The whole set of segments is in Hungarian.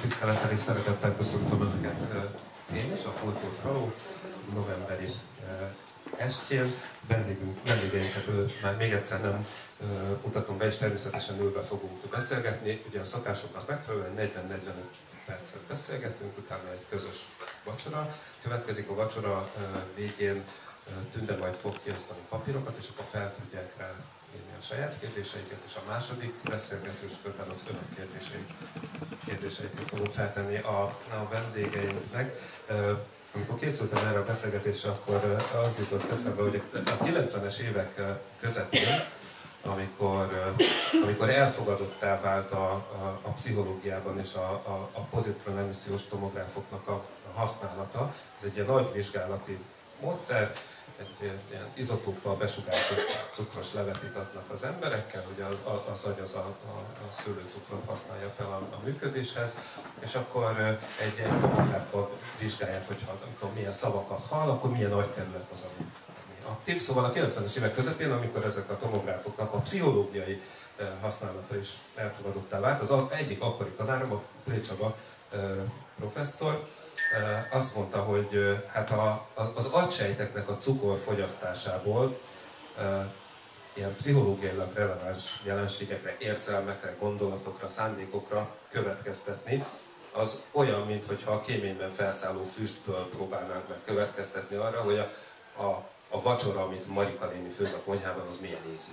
tisztelettel és szeretettel köszöntöm Önöket én és a Kultúrfalu novemberi estjén. Vendégeinket már még egyszer nem mutatom be, és természetesen ülve fogunk beszélgetni. Ugye a szokásoknak megfelelően 40-45 percet beszélgetünk, utána egy közös vacsora. Következik a vacsora végén, Tünde majd fog kiosztani papírokat, és akkor fel tudják rá írni a saját kérdéseiket, és a második beszélgetős körben az önök kérdéseiket fogom feltenni a vendégeinknek. Amikor készültem erre a beszélgetésre, akkor az jutott eszembe, hogy a 90-es évek közepén, amikor elfogadottá vált a pszichológiában és a pozitron emissziós tomográfoknak a használata, ez egy ilyen nagy vizsgálati módszer, egy ilyen izotóppal besugárzott cukros levet itatnak az emberekkel, ugye az agy az a szőlőcukrot használja fel a működéshez, és akkor egy tomográffal vizsgálják, hogy nem tudom, milyen szavakat hall, akkor milyen agyterület az, ami aktív. Szóval a 90-es évek közepén, amikor ezek a tomográfoknak a pszichológiai használata is elfogadottá vált, az egyik akkori tanárom, a Plécsaba professzor, azt mondta, hogy hát az agysejteknek a cukorfogyasztásából ilyen pszichológiailag releváns jelenségekre, érzelmekre, gondolatokra, szándékokra következtetni, az olyan, mintha a kéményben felszálló füstből próbálnánk meg következtetni arra, hogy a vacsora, amit Marika néni főz a konyhában, az milyen ízű.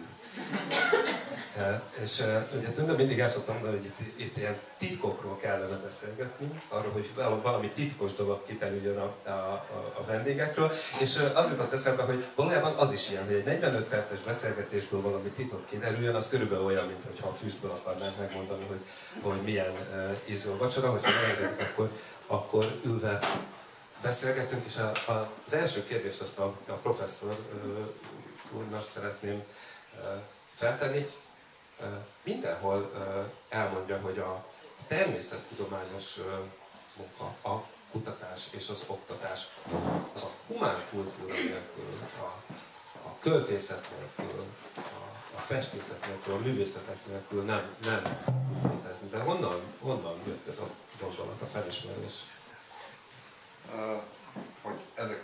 És ugye Tünde mindig el szoktam mondani, hogy itt ilyen titkokról kellene beszélgetni, arról, hogy valami titkos dolog kiterüljön a vendégekről, és az jutott eszembe, hogy valójában az is ilyen, hogy egy 45 perces beszélgetésből valami titok kiderüljön, az körülbelül olyan, mintha a füstből akarnánk megmondani, hogy milyen ízű a vacsora, hogyha megengedik, akkor ülve beszélgetünk, és az első kérdést azt a professzor úrnak szeretném feltenni. Mindenhol elmondja, hogy a természettudományos munka, a kutatás és az oktatás az a humán kultúra nélkül, a költészet nélkül, a festészet nélkül, a művészetek nélkül nem tud létezni. De honnan jött ez a gondolat, a felismerés? Hogy ezek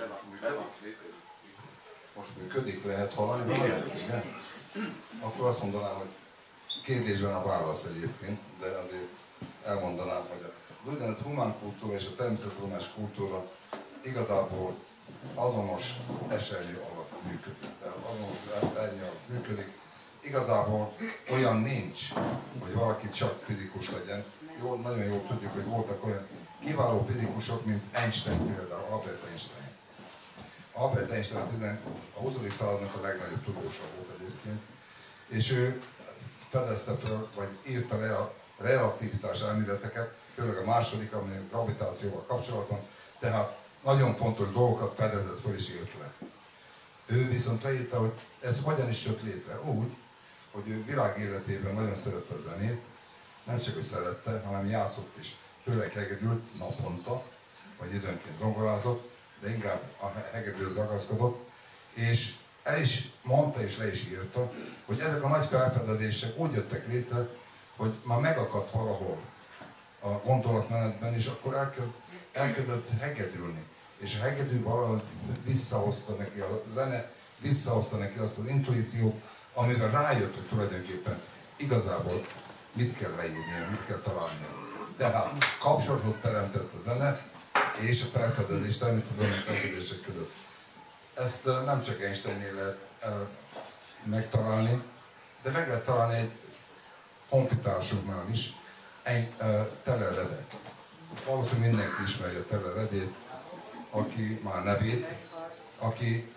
most működik, lehet hallani? Igen. Akkor azt mondanám, hogy kérdésben a válasz egyébként, de azért elmondanám, hogy az úgynevezett humán kultúra és a természettudományos kultúra igazából azonos esernyő alatt működik. Tehát azonos esernyő alatt működik. Igazából olyan nincs, hogy valaki csak fizikus legyen. Nagyon jól tudjuk, hogy voltak olyan kiváló fizikusok, mint Einstein például, Albert Einstein. Albert Einstein a 20. századnak a legnagyobb tudósa volt egyébként, és ő fedezte föl, vagy írta le a relativitás elméleteket, főleg a második, ami a gravitációval kapcsolatban, tehát nagyon fontos dolgokat fedezett föl és írt le. Ő viszont leírta, hogy ez hogyan is jött létre. Úgy, hogy ő világ életében nagyon szerette a zenét, nem csak ő szerette, hanem játszott is. Főleg hegedült naponta, vagy időnként zongorázott, de inkább a hegedűhöz ragaszkodott, és el is mondta és le is írta, hogy ezek a nagy felfedezések úgy jöttek létre, hogy már megakadt valahol a gondolatmenetben, és akkor elkezdett hegedülni. És a hegedű valahogy visszahozta neki, a zene visszahozta neki azt az intuíciót, amivel rájött, hogy tulajdonképpen igazából mit kell leírnia, mit kell találnia. Tehát kapcsolatot teremtett a zene és a felfedezés, természetesen felfedezések között. Ezt nem csak Einsteinnél lehet megtalálni, de meg lehet találni egy honfitársunknál is, egy Teller Rede. Valószínűleg mindenki ismeri a Teller Redét, aki már nevét, aki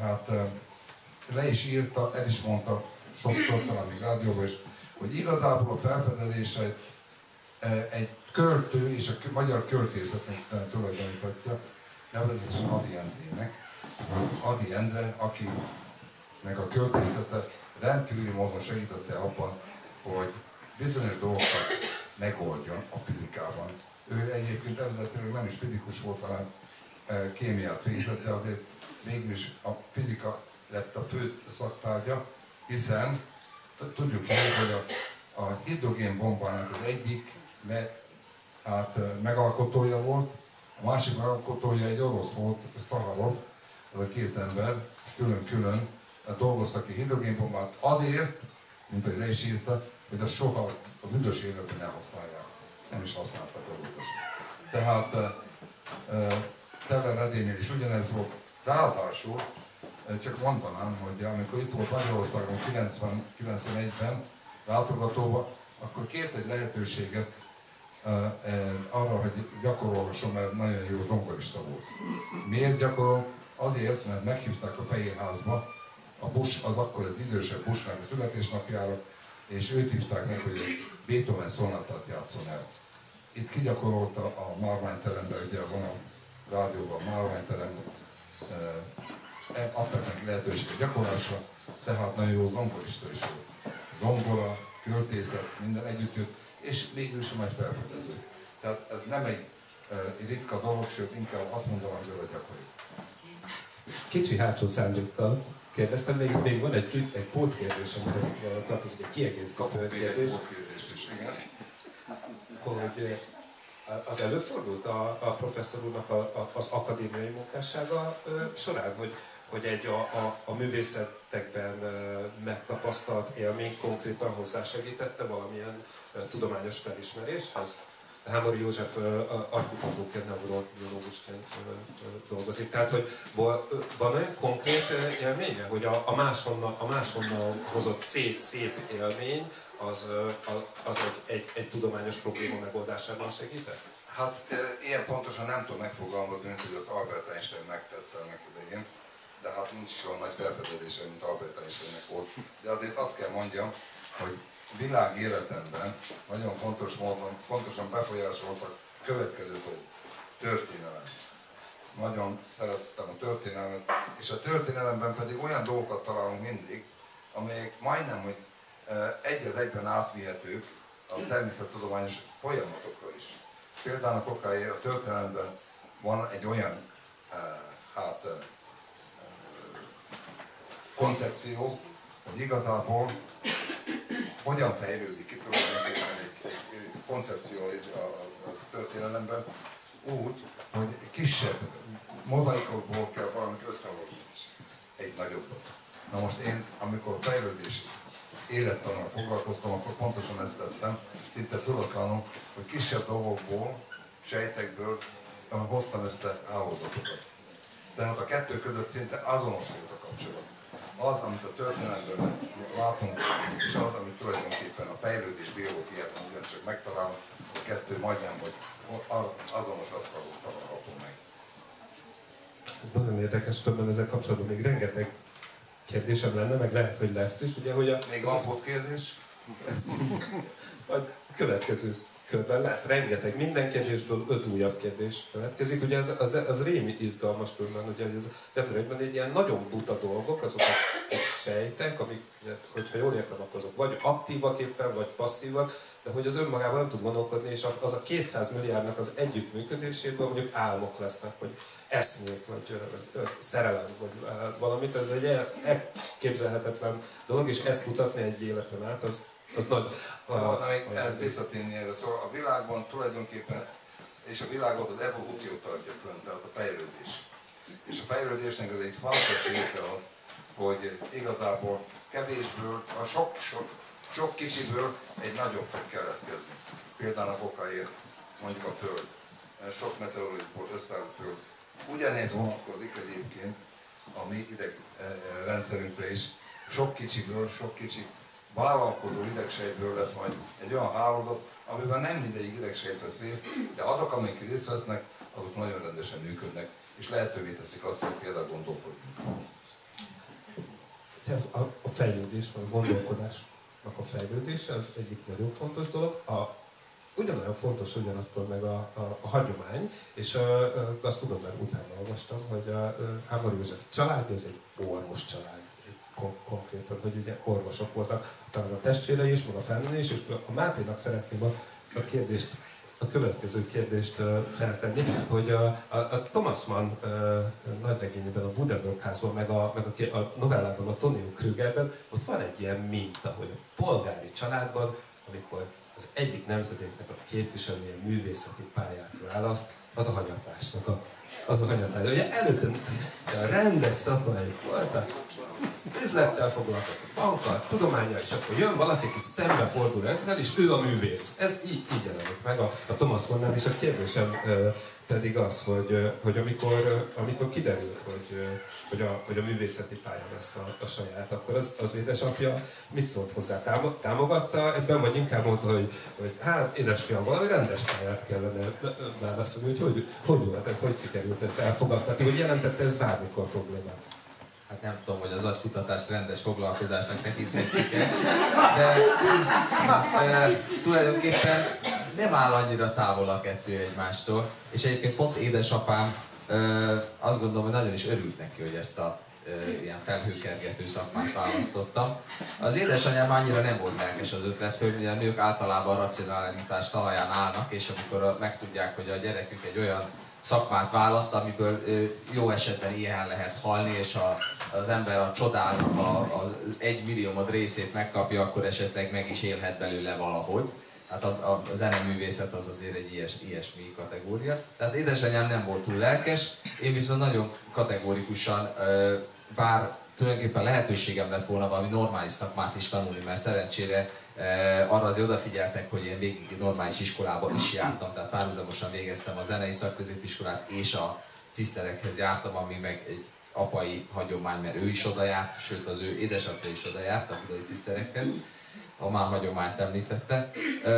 le is írta, el is mondta sokszor, talán még rádióban is, hogy igazából a felfedezéseit egy költő és a magyar költészetnek tulajdonítatja, nevezetesen Ady Endrének. Ady Endre, akinek a költészete rendkívüli módon segítette abban, hogy bizonyos dolgokat megoldjon a fizikában. Ő egyébként eredetileg nem is fizikus volt, hanem kémiát végzett, de azért végül is a fizika lett a fő szaktárgya, hiszen tudjuk jól, hogy a hidrogén bombának az egyik hát megalkotója volt, a másik megalkotója egy orosz volt, Szaharov, ez a két ember külön-külön dolgoztak ki hidrogénbombát azért, mint hogy le is írta, hogy azt soha a büdös életben ne használják. Nem is használtak orvososan. Tehát Teller Edénél is ugyanez volt. Ráadásul csak mondanám, hogy amikor itt volt Magyarországon 90-91-ben látogatóban, akkor kért egy lehetőséget arra, hogy gyakorolhasson, mert nagyon jó zongorista volt. Miért gyakorol? Azért, mert meghívták a Fehérházba a Bush, az akkor az idősebb Bushnak a születésnapjára, és őt hívták meg, hogy Beethoven szonátát játszon el. Itt kigyakorolta a márványteremben, ugye van a rádióban a márványterem, adtak neki lehetőséget gyakorlásra, tehát nagyon jó zongorista is volt. Zongora, költészet, minden együtt jött, és végül is egy felfedező. Tehát ez nem egy ritka dolog, sőt inkább azt mondanám, hogy a gyakori. Kicsi hátsó szándékkal kérdeztem, még van egy pótkérdés, amihez tartozik egy kiegészítő kérdés. Pótkérdést is, igen. Hogy az előfordult a professzor úrnak az akadémiai munkássága során, hogy a művészetekben megtapasztalt élmény konkrétan hozzásegítette valamilyen tudományos felismeréshez? Hámori József agykutatóként, neurobiológusként dolgozik. Tehát, hogy van olyan konkrét élménye, hogy a máshonnan hozott szép élmény, az egy tudományos probléma megoldásában segített? Hát ilyen pontosan nem tudom megfogalmazni, mint hogy az Albert Einstein megtette ennek idején, de hát nincs olyan nagy felfedezése, mint Albert Einsteinnek volt. De azért azt kell mondjam, hogy világ életemben nagyon fontos módon, fontosan befolyásoltak következő dolgok. Történelem. Nagyon szerettem a történelmet, és a történelemben pedig olyan dolgokat találunk mindig, amelyek majdnem, hogy egy az egyben átvihetők a természettudományos folyamatokra is. Például a történelemben van egy olyan koncepció, hogy igazából hogyan fejlődik ki tulajdonképpen egy koncepció a történelemben úgy, hogy kisebb mozaikokból kell valamit összehozni egy nagyobbat. Na most én, amikor fejlődés élettannal foglalkoztam, akkor pontosan ezt tettem, szinte tudatlanul, hogy kisebb dolgokból, sejtekből hoztam össze állózatokat. Tehát a kettő között szinte azonos volt a kapcsolat. Az, amit a történelemben látunk, és az, amit tulajdonképpen a fejlődés biológiában ugyancsak megtalálunk, a kettő majdnem, hogy azonos asztalon található meg. Ez nagyon érdekes, többen ezzel kapcsolatban még rengeteg kérdésem lenne, meg lehet, hogy lesz is. Ugye, hogy még van volt kérdés? A következő körben lesz rengeteg, minden kérdésből 5 újabb kérdés következik. Ugye az rémi izgalmas különben, ugye az emberekben egy ilyen nagyon buta dolgok, azok a sejtek, amik, hogyha jól értem, akkor azok vagy aktívak éppen, vagy passzívak, de hogy az önmagában nem tud gondolkodni, és az a 200 milliárdnak az együttműködéséből mondjuk álmok lesznek, hogy eszmék, vagy szerelem, vagy valamit, ez egy elképzelhetetlen dolog, és ezt kutatni egy életen át, az nagy... Ezt visszatérni erre, szóval a világban tulajdonképpen, és a világot az evolúció tartja fönn, tehát a fejlődés. És a fejlődésnek az egy fontos része az, hogy igazából kevésből, a sok kicsiből egy nagyobb fog keletkezni. Például a okáért, mondjuk a Föld, sok meteoritból összeálló Föld. Ugyanez vonatkozik egyébként a mi idegrendszerünkre is. Sok kicsi vállalkozó idegsejtből lesz majd egy olyan hálózat, amiben nem mindegyik idegsejt vesz részt, de azok, amik részt vesznek, azok nagyon rendesen működnek, és lehetővé teszik azt, hogy például gondolkodjunk. A fejlődés, vagy a gondolkodásnak a fejlődése az egyik nagyon fontos dolog. Ugyanolyan fontos ugyanakkor meg a hagyomány, és azt tudom, mert utána olvastam, hogy a Hámori József családja az egy orvos család. Konkrétan, hogy ugye orvosok voltak, talán a testvérei is, meg a felnőni is, és a Máténak szeretném a következő kérdést feltenni, hogy a Thomas Mann nagyregényében, a Buddenbrook házban, meg a novellában, a Tonio Krügerben, ott van egy ilyen minta, hogy a polgári családban, amikor az egyik nemzedéknek a képviselője művészeti pályát választ, az a hanyatlásnak az a hanyatlás. Ugye előtte rendes szakmájuk voltak, üzlettel foglalkoztak, bankkal, tudománnyal, és akkor jön valaki, aki szembefordul ezzel, és ő a művész. Ez így jelenik meg a Thomas Mannnál, és a kérdésem pedig az, hogy amikor kiderült, hogy a művészeti pálya lesz a saját, akkor az édesapja mit szólt hozzá? Támogatta ebben, vagy inkább mondta, hogy hát édesfiam, valami rendes pályát kellene választani, hogy volt ez, hogy sikerült ezt elfogadtatni, hogy jelentette ez bármikor problémát? Hát nem tudom, hogy az agykutatást rendes foglalkozásnak tekinthetjük-e, de tulajdonképpen nem áll annyira távol a kettő egymástól, és egyébként pont édesapám azt gondolom, hogy nagyon is örült neki, hogy ezt a ilyen felhőkergető szakmát választottam. Az édesanyám annyira nem volt lelkes az ötlettől, hogy a nők általában a racionalitás talaján állnak, és amikor megtudják, hogy a gyerekük egy olyan szakmát választ, amiből jó esetben ilyen lehet halni, és az ember a csodának az 1 milliómod részét megkapja, akkor esetleg meg is élhet belőle valahogy. Hát a zeneművészet az azért egy ilyesmi kategória. Tehát édesanyám nem volt túl lelkes, én viszont nagyon kategórikusan, bár tulajdonképpen lehetőségem lett volna valami normális szakmát is tanulni, mert szerencsére arra azért odafigyeltek, hogy én végig normális iskolában is jártam, tehát párhuzamosan végeztem a zenei szakközépiskolát, és a ciszterekhez jártam, ami meg egy apai hagyomány, mert ő is oda járt, sőt az ő édesapja is oda járt a budai ciszterekhez, ha már hagyományt említette.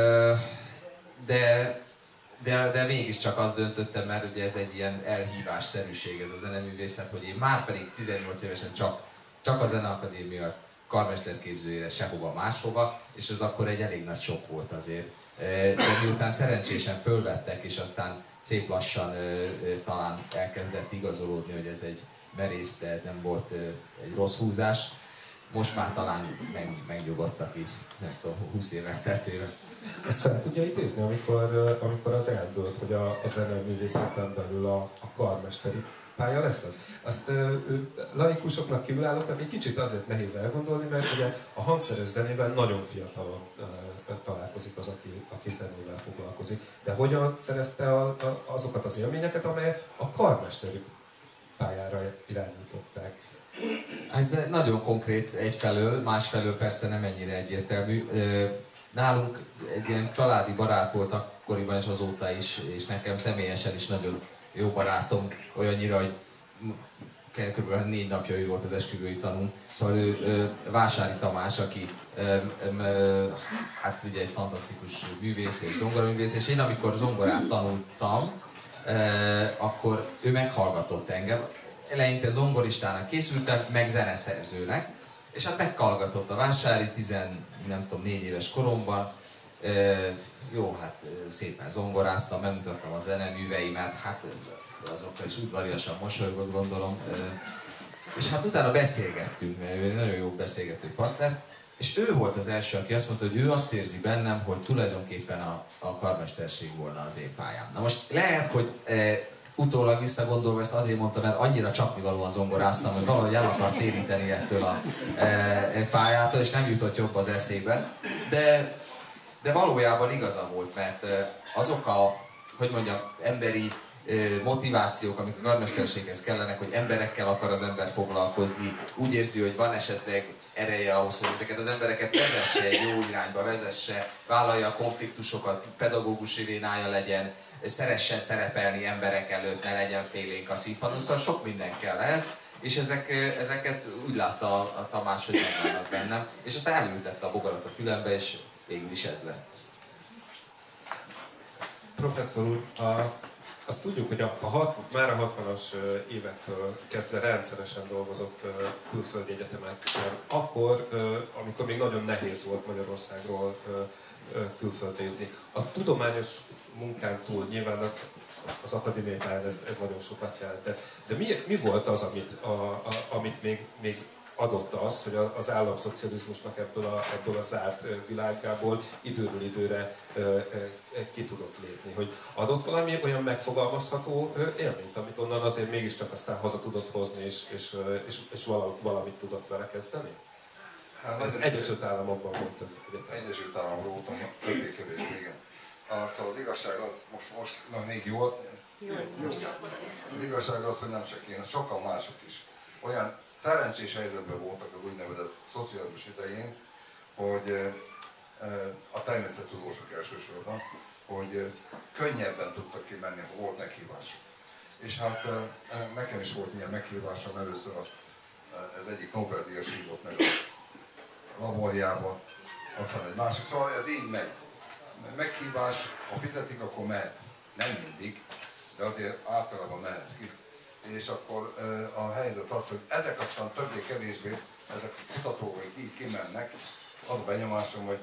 De mégiscsak azt döntöttem, mert ugye ez egy ilyen elhívásszerűség ez a zeneművészet, hogy én már pedig 18 évesen csak a Zeneakadémia karmesterképzőjére sehova máshova, és ez akkor egy elég nagy sok volt azért. De miután szerencsésen fölvettek, és aztán szép lassan talán elkezdett igazolódni, hogy ez egy merész, de nem volt egy rossz húzás, most már talán megnyugodtak így, nem tudom, 20 évek teltével. Ezt fel tudja idézni, amikor az eldőlt, hogy a zeneművészeten belül a karmesteri pálya lesz az? Azt laikusoknak, kívülállóknak egy kicsit azért nehéz elgondolni, mert ugye a hangszeres zenével nagyon fiatalon találkozik az, aki zenével foglalkozik. De hogyan szerezte azokat az élményeket, amelyek a karmesteri pályára irányították? Ez nagyon konkrét egyfelől, másfelől persze nem ennyire egyértelmű. Nálunk egy ilyen családi barát volt akkoriban és azóta is, és nekem személyesen is nagyon jó barátom, olyannyira, hogy kb. 4 napja ő volt az esküvői tanú. Szóval ő Vásári Tamás, aki hát ugye egy fantasztikus művész és zongoraművész, és én amikor zongorát tanultam, akkor ő meghallgatott engem. Eleinte zongoristának készültem, meg zeneszerzőnek, és hát meghallgatott a Vásári, 4 éves koromban. Jó, hát szépen zongoráztam, megmutattam a zeneműveimet, hát azokkal is udvariasan mosolygott, gondolom. És hát utána beszélgettünk, mert ő egy nagyon jó beszélgető partner, és ő volt az első, aki azt mondta, hogy ő azt érzi bennem, hogy tulajdonképpen a karmesterség volna az én pályám. Na most lehet, hogy utólag visszagondolva ezt azért mondtam, mert annyira csapnivalóan zongoráztam, hogy valahogy el akart téríteni ettől a pályától, és nem jutott jobb az eszébe. De valójában igaza volt, mert azok a, hogy mondjam, emberi motivációk, amik a karmesterséghez kellenek, hogy emberekkel akar az ember foglalkozni, úgy érzi, hogy van esetleg ereje ahhoz, hogy ezeket az embereket vezesse egy jó irányba, vezesse, vállalja a konfliktusokat, pedagógusi vénája legyen, szeressen szerepelni emberek előtt, ne legyen félénk a színpadon, szóval sok minden kell ehhez, és ezeket úgy látta a Tamás, hogy megvannak bennem, és aztán elültette a bogarat a fülembe, és végül is ez lett. Professzor úr, azt tudjuk, hogy már a 60-as évektől kezdve rendszeresen dolgozott külföldi egyetemeken. Akkor, amikor még nagyon nehéz volt Magyarországról külföldre jutni. A tudományos munkán túl nyilván az akadémiai pályán ez nagyon sokat jelentett. De mi volt az, amit még adott az, hogy az államszocializmusnak ebből a zárt világából időről időre ki tudott lépni? Hogy adott valami olyan megfogalmazható élményt, amit onnan azért mégiscsak aztán haza tudott hozni, és valamit tudott vele kezdeni? Az Egyesült Államokban volt több egyetem. Egyesült Államokban voltam, többé-kevésbé, igen. Szóval az igazság az, most még jó. Az igazság az, hogy nem csak én, sokan mások is. Olyan szerencsés helyzetben voltak az úgynevezett szocializmus idején, hogy a természettudósok elsősorban, hogy könnyebben tudtak kimenni, ha volt meghívásuk. És hát nekem is volt ilyen meghívásom, először az egyik Nobel-díjas hívott meg a laborjába, aztán egy másik, szóval ez így megy. Meghívás, ha fizetik, akkor mehetsz. Nem mindig, de azért általában mehetsz ki. És akkor a helyzet az, hogy ezek aztán többé-kevésbé, ezek a kutatók, akik így kimennek, az a benyomásom, hogy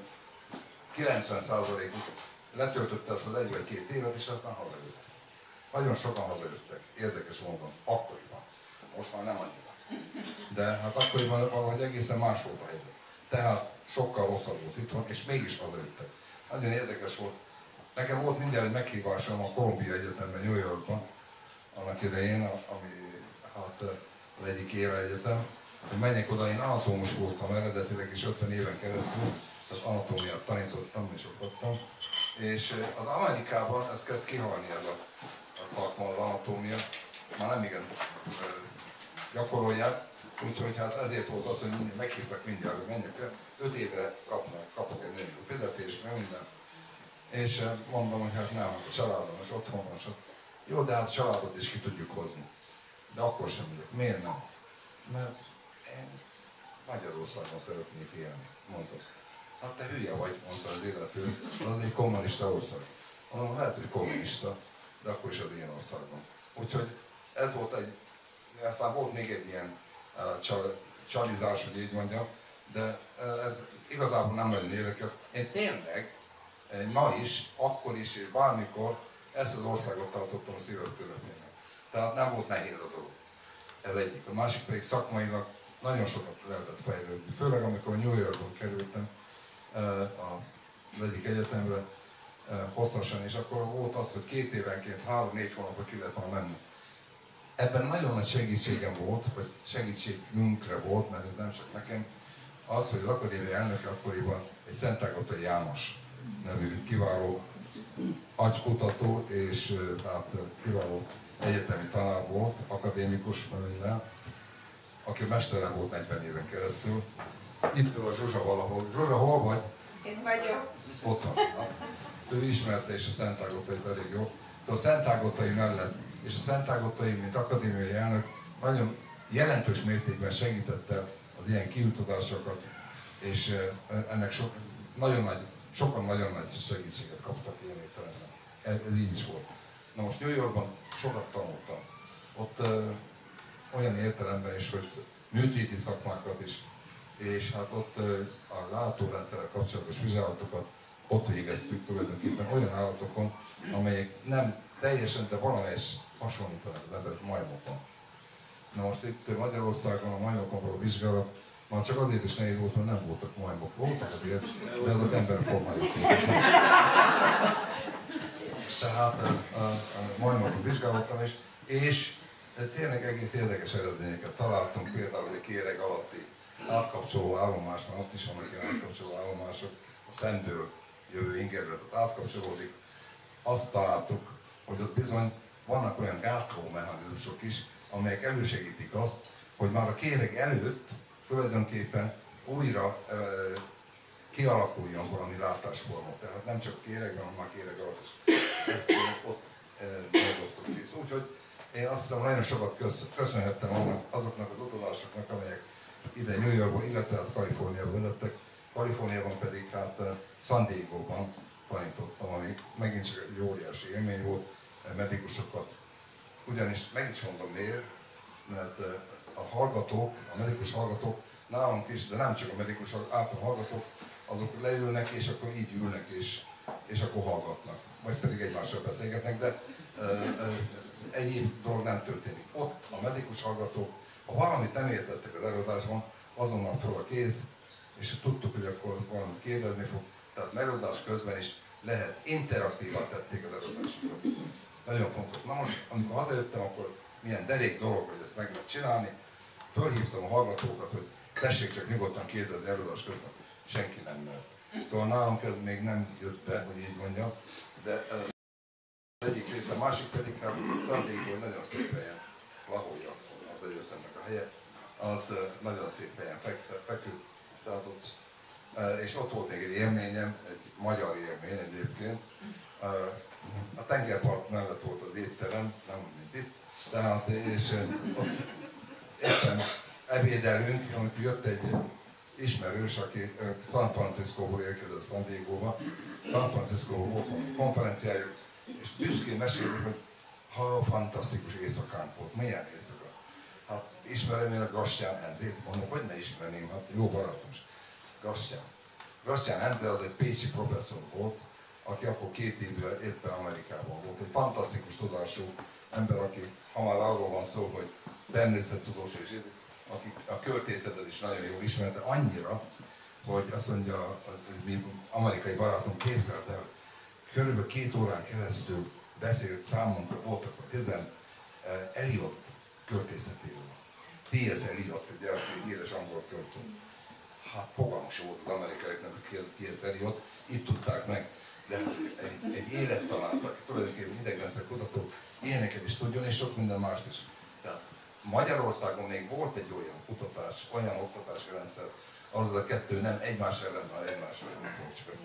90%-uk letöltötte azt az 1 vagy 2 évet, és aztán hazajöttek. Nagyon sokan hazajöttek, érdekes módon, akkoriban. Most már nem annyira. De hát akkoriban valahogy egészen más volt a helyzet. Tehát sokkal rosszabb volt itthon, és mégis hazajöttek. Nagyon érdekes volt. Nekem volt minden egy meghívásom a Columbia Egyetemben, New Yorkban, annak idején, ami hát az egyik éve egyetem, hogy menjek oda, én anatómus voltam eredetileg is 50 éven keresztül, tehát anatómiát tanítottam és oktattam, és az Amerikában ez kezd kihalni ez a szakma, az anatómia, már nem igen gyakorolják, úgyhogy hát ezért volt az, hogy meghívtak mindjárt, hogy menjek el, 5 évre kapok egy nagyon jó fizetést, meg minden. És mondom, hogy hát nem, a családom is otthon van, jó, de hát a családot is ki tudjuk hozni. De akkor sem megyek. Miért nem? Mert én Magyarországon szeretnék élni, mondta. Hát te hülye vagy, mondta az illető, az egy kommunista ország. Mondom, lehet, hogy kommunista, de akkor is az én országom. Úgyhogy ez volt egy, aztán volt még egy ilyen csalizás, hogy így mondjam, de ez igazából nem nagyon érdekel. Én tényleg ma is, akkor is, és bármikor ezt az országot tartottam a szívem közepének. Tehát nem volt nehéz a dolog. Ez egyik. A másik pedig szakmailag nagyon sokat lehetett fejlődni. Főleg amikor New Yorkban kerültem az egyik egyetemre hosszasan, és akkor volt az, hogy 2 évenként 3-4 hónapra ki lehet már menni. Ebben nagyon nagy segítségem volt, vagy segítségünkre volt, mert ez nem csak nekem, az, hogy az akadémia elnöke akkoriban egy Szentágatai János nevű kiváló agykutató és hát kiváló egyetemi tanár volt, akadémikus minden, aki mesterem volt 40 éven keresztül. Itt ül a Zsuzsa valahol. Zsuzsa, hol vagy? Én vagyok. Ott van. Ő ismerte és a Szentágatait elég jó. Szóval a Szentágatai mellett, és a Szentágatai, mint akadémiai elnök, nagyon jelentős mértékben segítette az ilyen kiutadásokat, és ennek sokan nagyon nagy segítséget kaptak ilyen értelemben. Ez így is volt. Na most New Yorkban sokat tanultam. Ott olyan értelemben is, hogy műtéti szakmákat is, és hát ott a látórendszerrel kapcsolatos vizsgálatokat ott végeztük tulajdonképpen olyan állatokon, amelyek nem teljesen, de valamelyest hasonlítanak az emberek majmokon. Na most itt Magyarországon a majmokon való vizsgálat már csak azért is nehéz volt, mert nem voltak majmok. Voltak azért, de azok emberformájuk voltak. Tehát a majmokon vizsgálottam is, és tényleg egész érdekes eredményeket találtunk, például egy kéreg alatti átkapcsoló állomás, mert ott is vannak ilyen átkapcsoló állomások, a szemből jövő ingerületet átkapcsolódik. Azt találtuk, hogy ott bizony vannak olyan gátló mechanizmusok is, amelyek elősegítik azt, hogy már a kéreg előtt tulajdonképpen újra kialakuljon valami látásforma. Tehát nem csak kéregben, hanem már kéreg alatt is. Ezt ott dolgoztuk ki. Úgyhogy én azt hiszem, nagyon sokat köszönhettem azoknak az utazásoknak, amelyek ide New Yorkban, illetve hát Kaliforniába vezettek. Kaliforniában pedig hát San Diego-ban tanítottam, ami megint csak egy óriási élmény volt, medikusokat. Ugyanis meg is mondom miért, mert a hallgatók, a medikus hallgatók nálunk is, de nem csak a medikus hallgatók, azok leülnek és akkor így ülnek és akkor hallgatnak. Vagy pedig egymással beszélgetnek, de egyéb dolog nem történik. Ott a medikus hallgatók, ha valamit nem értettek az előadásban, azonnal föl a kéz, és tudtuk, hogy akkor valamit kérdezni fog. Tehát előadás közben is lehet, interaktívá tették az előadásokat. Nagyon fontos. Na most, amikor hazajöttem, akkor milyen derék dolog, hogy ezt meg lehet csinálni. Fölhívtam a hallgatókat, hogy tessék csak nyugodtan kérdezni előadás közben, senki nem mert. Szóval nálunk ez még nem jött be, hogy így mondjam, de az egyik része, a másik pedig, hát San Diego nagyon szép helyen, La Jolla, az egyetemnek a helye, az nagyon szép helyen feküdt, tehát ott, és ott volt még egy élményem, egy magyar élmény egyébként. A tengerpart mellett volt az étterem, nem mint itt, tehát, és ott éppen ebédelünk, amikor jött egy ismerős, aki San Franciscóból érkezett San Diegóba. San Franciscóból volt valami konferenciájuk, és büszkén mesélik, hogy fantasztikus éjszakánk volt. Milyen éjszaka? Hát ismerem én a Grastián Endrét, mondom, hogy ne ismerném, hát jó barátom. Grastián Endre az egy pécsi professzor volt, aki akkor 2 évre éppen Amerikában volt. Egy fantasztikus tudású ember, aki, ha már arról van szó, hogy természettudós és aki a költészetet is nagyon jól ismerte, annyira, hogy azt mondja, mi amerikai barátunk, képzeld el, körülbelül 2 órán keresztül beszélt számunkra, voltak a 10 Eliot költészetéről. T.S. Eliot, ugye, aki édes angol költő. Hát fogalmas volt az amerikaiaknak a T.S. Eliot, itt tudták meg, de egy élettanász, aki tulajdonképpen idegrendszer kutató, ilyeneket is tudjon, és sok minden mást is. Tehát Magyarországon még volt egy olyan kutatás, olyan oktatási rendszer, ahol a kettő nem egymás ellen, hanem egymás ellen volt, csak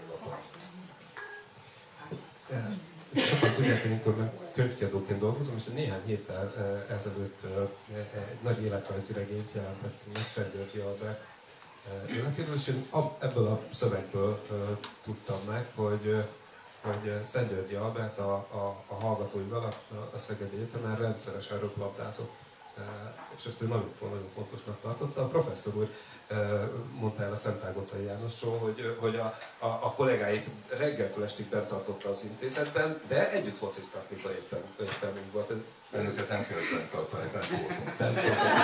Sokan tudják, hogy amikor könyvkiadóként dolgozom, és néhány héttel ezelőtt egy nagy életrajzi regényt jelentettünk meg Szent Györgyi Albert életéről, és én ebből a szövegből tudtam meg, hogy Szent Györgyi Albert a hallgatóival a Szegedi Egyetemen rendszeresen röplabdázott, és ezt ő nagyon fontosnak tartotta. A professzor úr mondta el a Szentágotai Jánosról, hogy a kollégáit reggeltől estig bent tartotta az intézetben, de együtt fociztak, mikor éppen úgy volt. Bennünket nem kellett bent tartani, bent voltunk.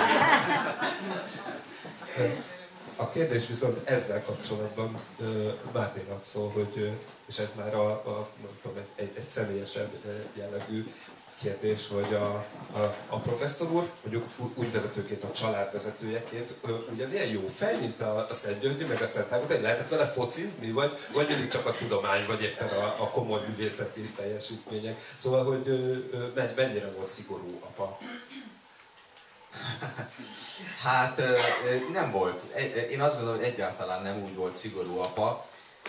A kérdés viszont ezzel kapcsolatban Máténak szól, hogy, és ez már egy személyesebb jellegű kérdés, hogy a professzor úr, mondjuk úgy vezetőként, a családvezetőjeként ugyanilyen jó fej, mint a Szent Györgyi, meg a Szent Ágota, lehet vele focizni, vagy mindig csak a tudomány, vagy éppen a komoly művészeti teljesítmények. Szóval, hogy mennyire volt szigorú apa? Hát nem volt. Én azt gondolom, hogy egyáltalán nem úgy volt szigorú apa,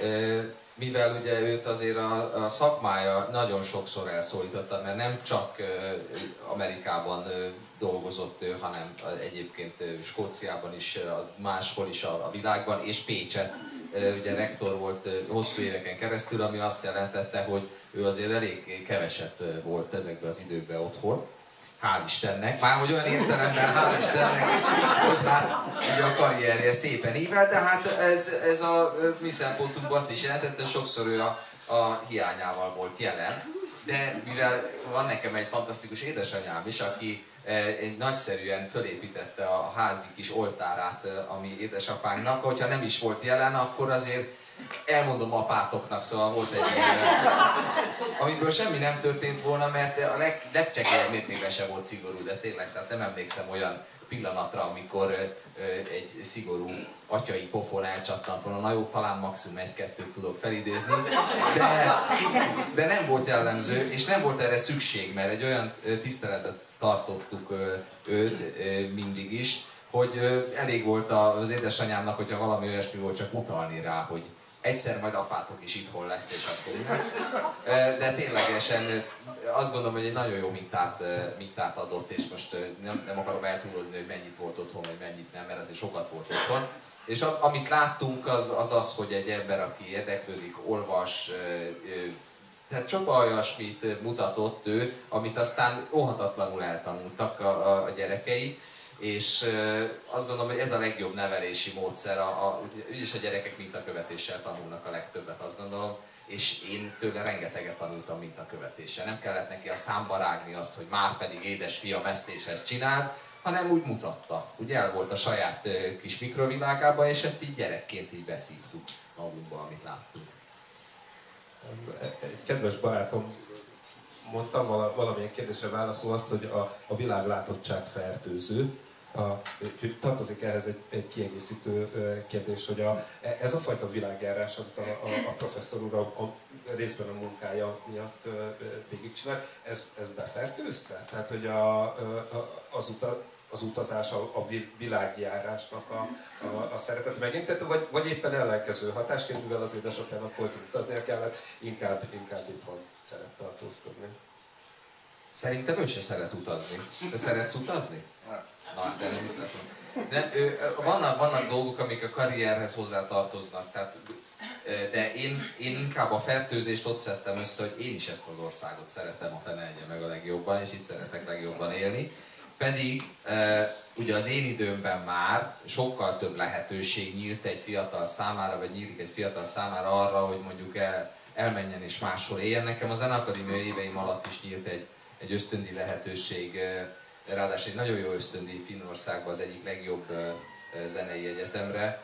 mivel ugye őt azért a szakmája nagyon sokszor elszólította, mert nem csak Amerikában dolgozott ő, hanem egyébként Skóciában is, máshol is a világban, és Pécset ugye rektor volt hosszú éveken keresztül, ami azt jelentette, hogy ő azért elég keveset volt ezekben az időkben otthon. Hál' Istennek, már hogy olyan értelemben hál' Istennek, hogy hát ugye a karrierje szépen ível, de hát ez a mi szempontunkban azt is jelentette, hogy sokszor ő a hiányával volt jelen. De mivel van nekem egy fantasztikus édesanyám is, aki egy nagyszerűen fölépítette a házi kis oltárát a mi édesapánknak, hogyha nem is volt jelen, akkor azért elmondom apátoknak, szóval volt egy ilyen, amiből semmi nem történt volna, mert a legcsekélyebb mértékben sem volt szigorú, de tényleg, tehát nem emlékszem olyan pillanatra, amikor egy szigorú atyai pofon elcsattant volna. Na jó, talán maximum 1-2-t tudok felidézni, de nem volt jellemző, és nem volt erre szükség, mert egy olyan tiszteletben tartottuk őt mindig is, hogy elég volt az édesanyámnak, hogyha valami olyasmi volt, csak utalni rá, hogy egyszer majd apátok is itthon lesz, és akkor de ténylegesen azt gondolom, hogy egy nagyon jó mintát adott, és most nem akarom eltúlozni, hogy mennyit volt otthon, vagy mennyit nem, mert azért sokat volt otthon. És amit láttunk, az, hogy egy ember, aki érdeklődik, olvas, tehát csak olyasmit mutatott ő, amit aztán óhatatlanul eltanultak a gyerekei, és azt gondolom, hogy ez a legjobb nevelési módszer, úgyis a gyerekek mintakövetéssel tanulnak a legtöbbet, azt gondolom, és én tőle rengeteget tanultam mintakövetéssel. Nem kellett neki a számba rágni azt, hogy már pedig édesfiam ezt és ezt csináld, hanem úgy mutatta. Úgy el volt a saját kis mikrovilágában, és ezt így gyerekként így beszívtuk magunkba, amit láttunk. Egy kedves barátom mondta valamilyen kérdésre válaszol azt, hogy a világlátottság fertőző, Tartozik ehhez egy kiegészítő kérdés, hogy ez a fajta világjárás, amit a professzor úr a részben a munkája miatt végigcsinál, ez befertőzte? Tehát, hogy az utazás, a világjárásnak a szeretet megintette, vagy éppen ellenkező hatásként, mivel az édesapjának folyton utaznia kellett, inkább itthon szeret tartózkodni? Szerintem ő se szeret utazni. Te szeretsz utazni? Na, de nem utazni. Vannak dolgok, amik a karrierhez hozzátartoznak, de én inkább a fertőzést ott szedtem össze, hogy én is ezt az országot szeretem, a fene egye meg a legjobban, és itt szeretek legjobban élni. Pedig ugye az én időmben már sokkal több lehetőség nyílt egy fiatal számára, vagy nyílik egy fiatal számára arra, hogy mondjuk elmenjen és máshol éljen. Nekem a zeneakadémiai éveim alatt is nyílt egy ösztöndíj lehetőség, ráadásul egy nagyon jó ösztöndíj Finnországban, az egyik legjobb zenei egyetemre.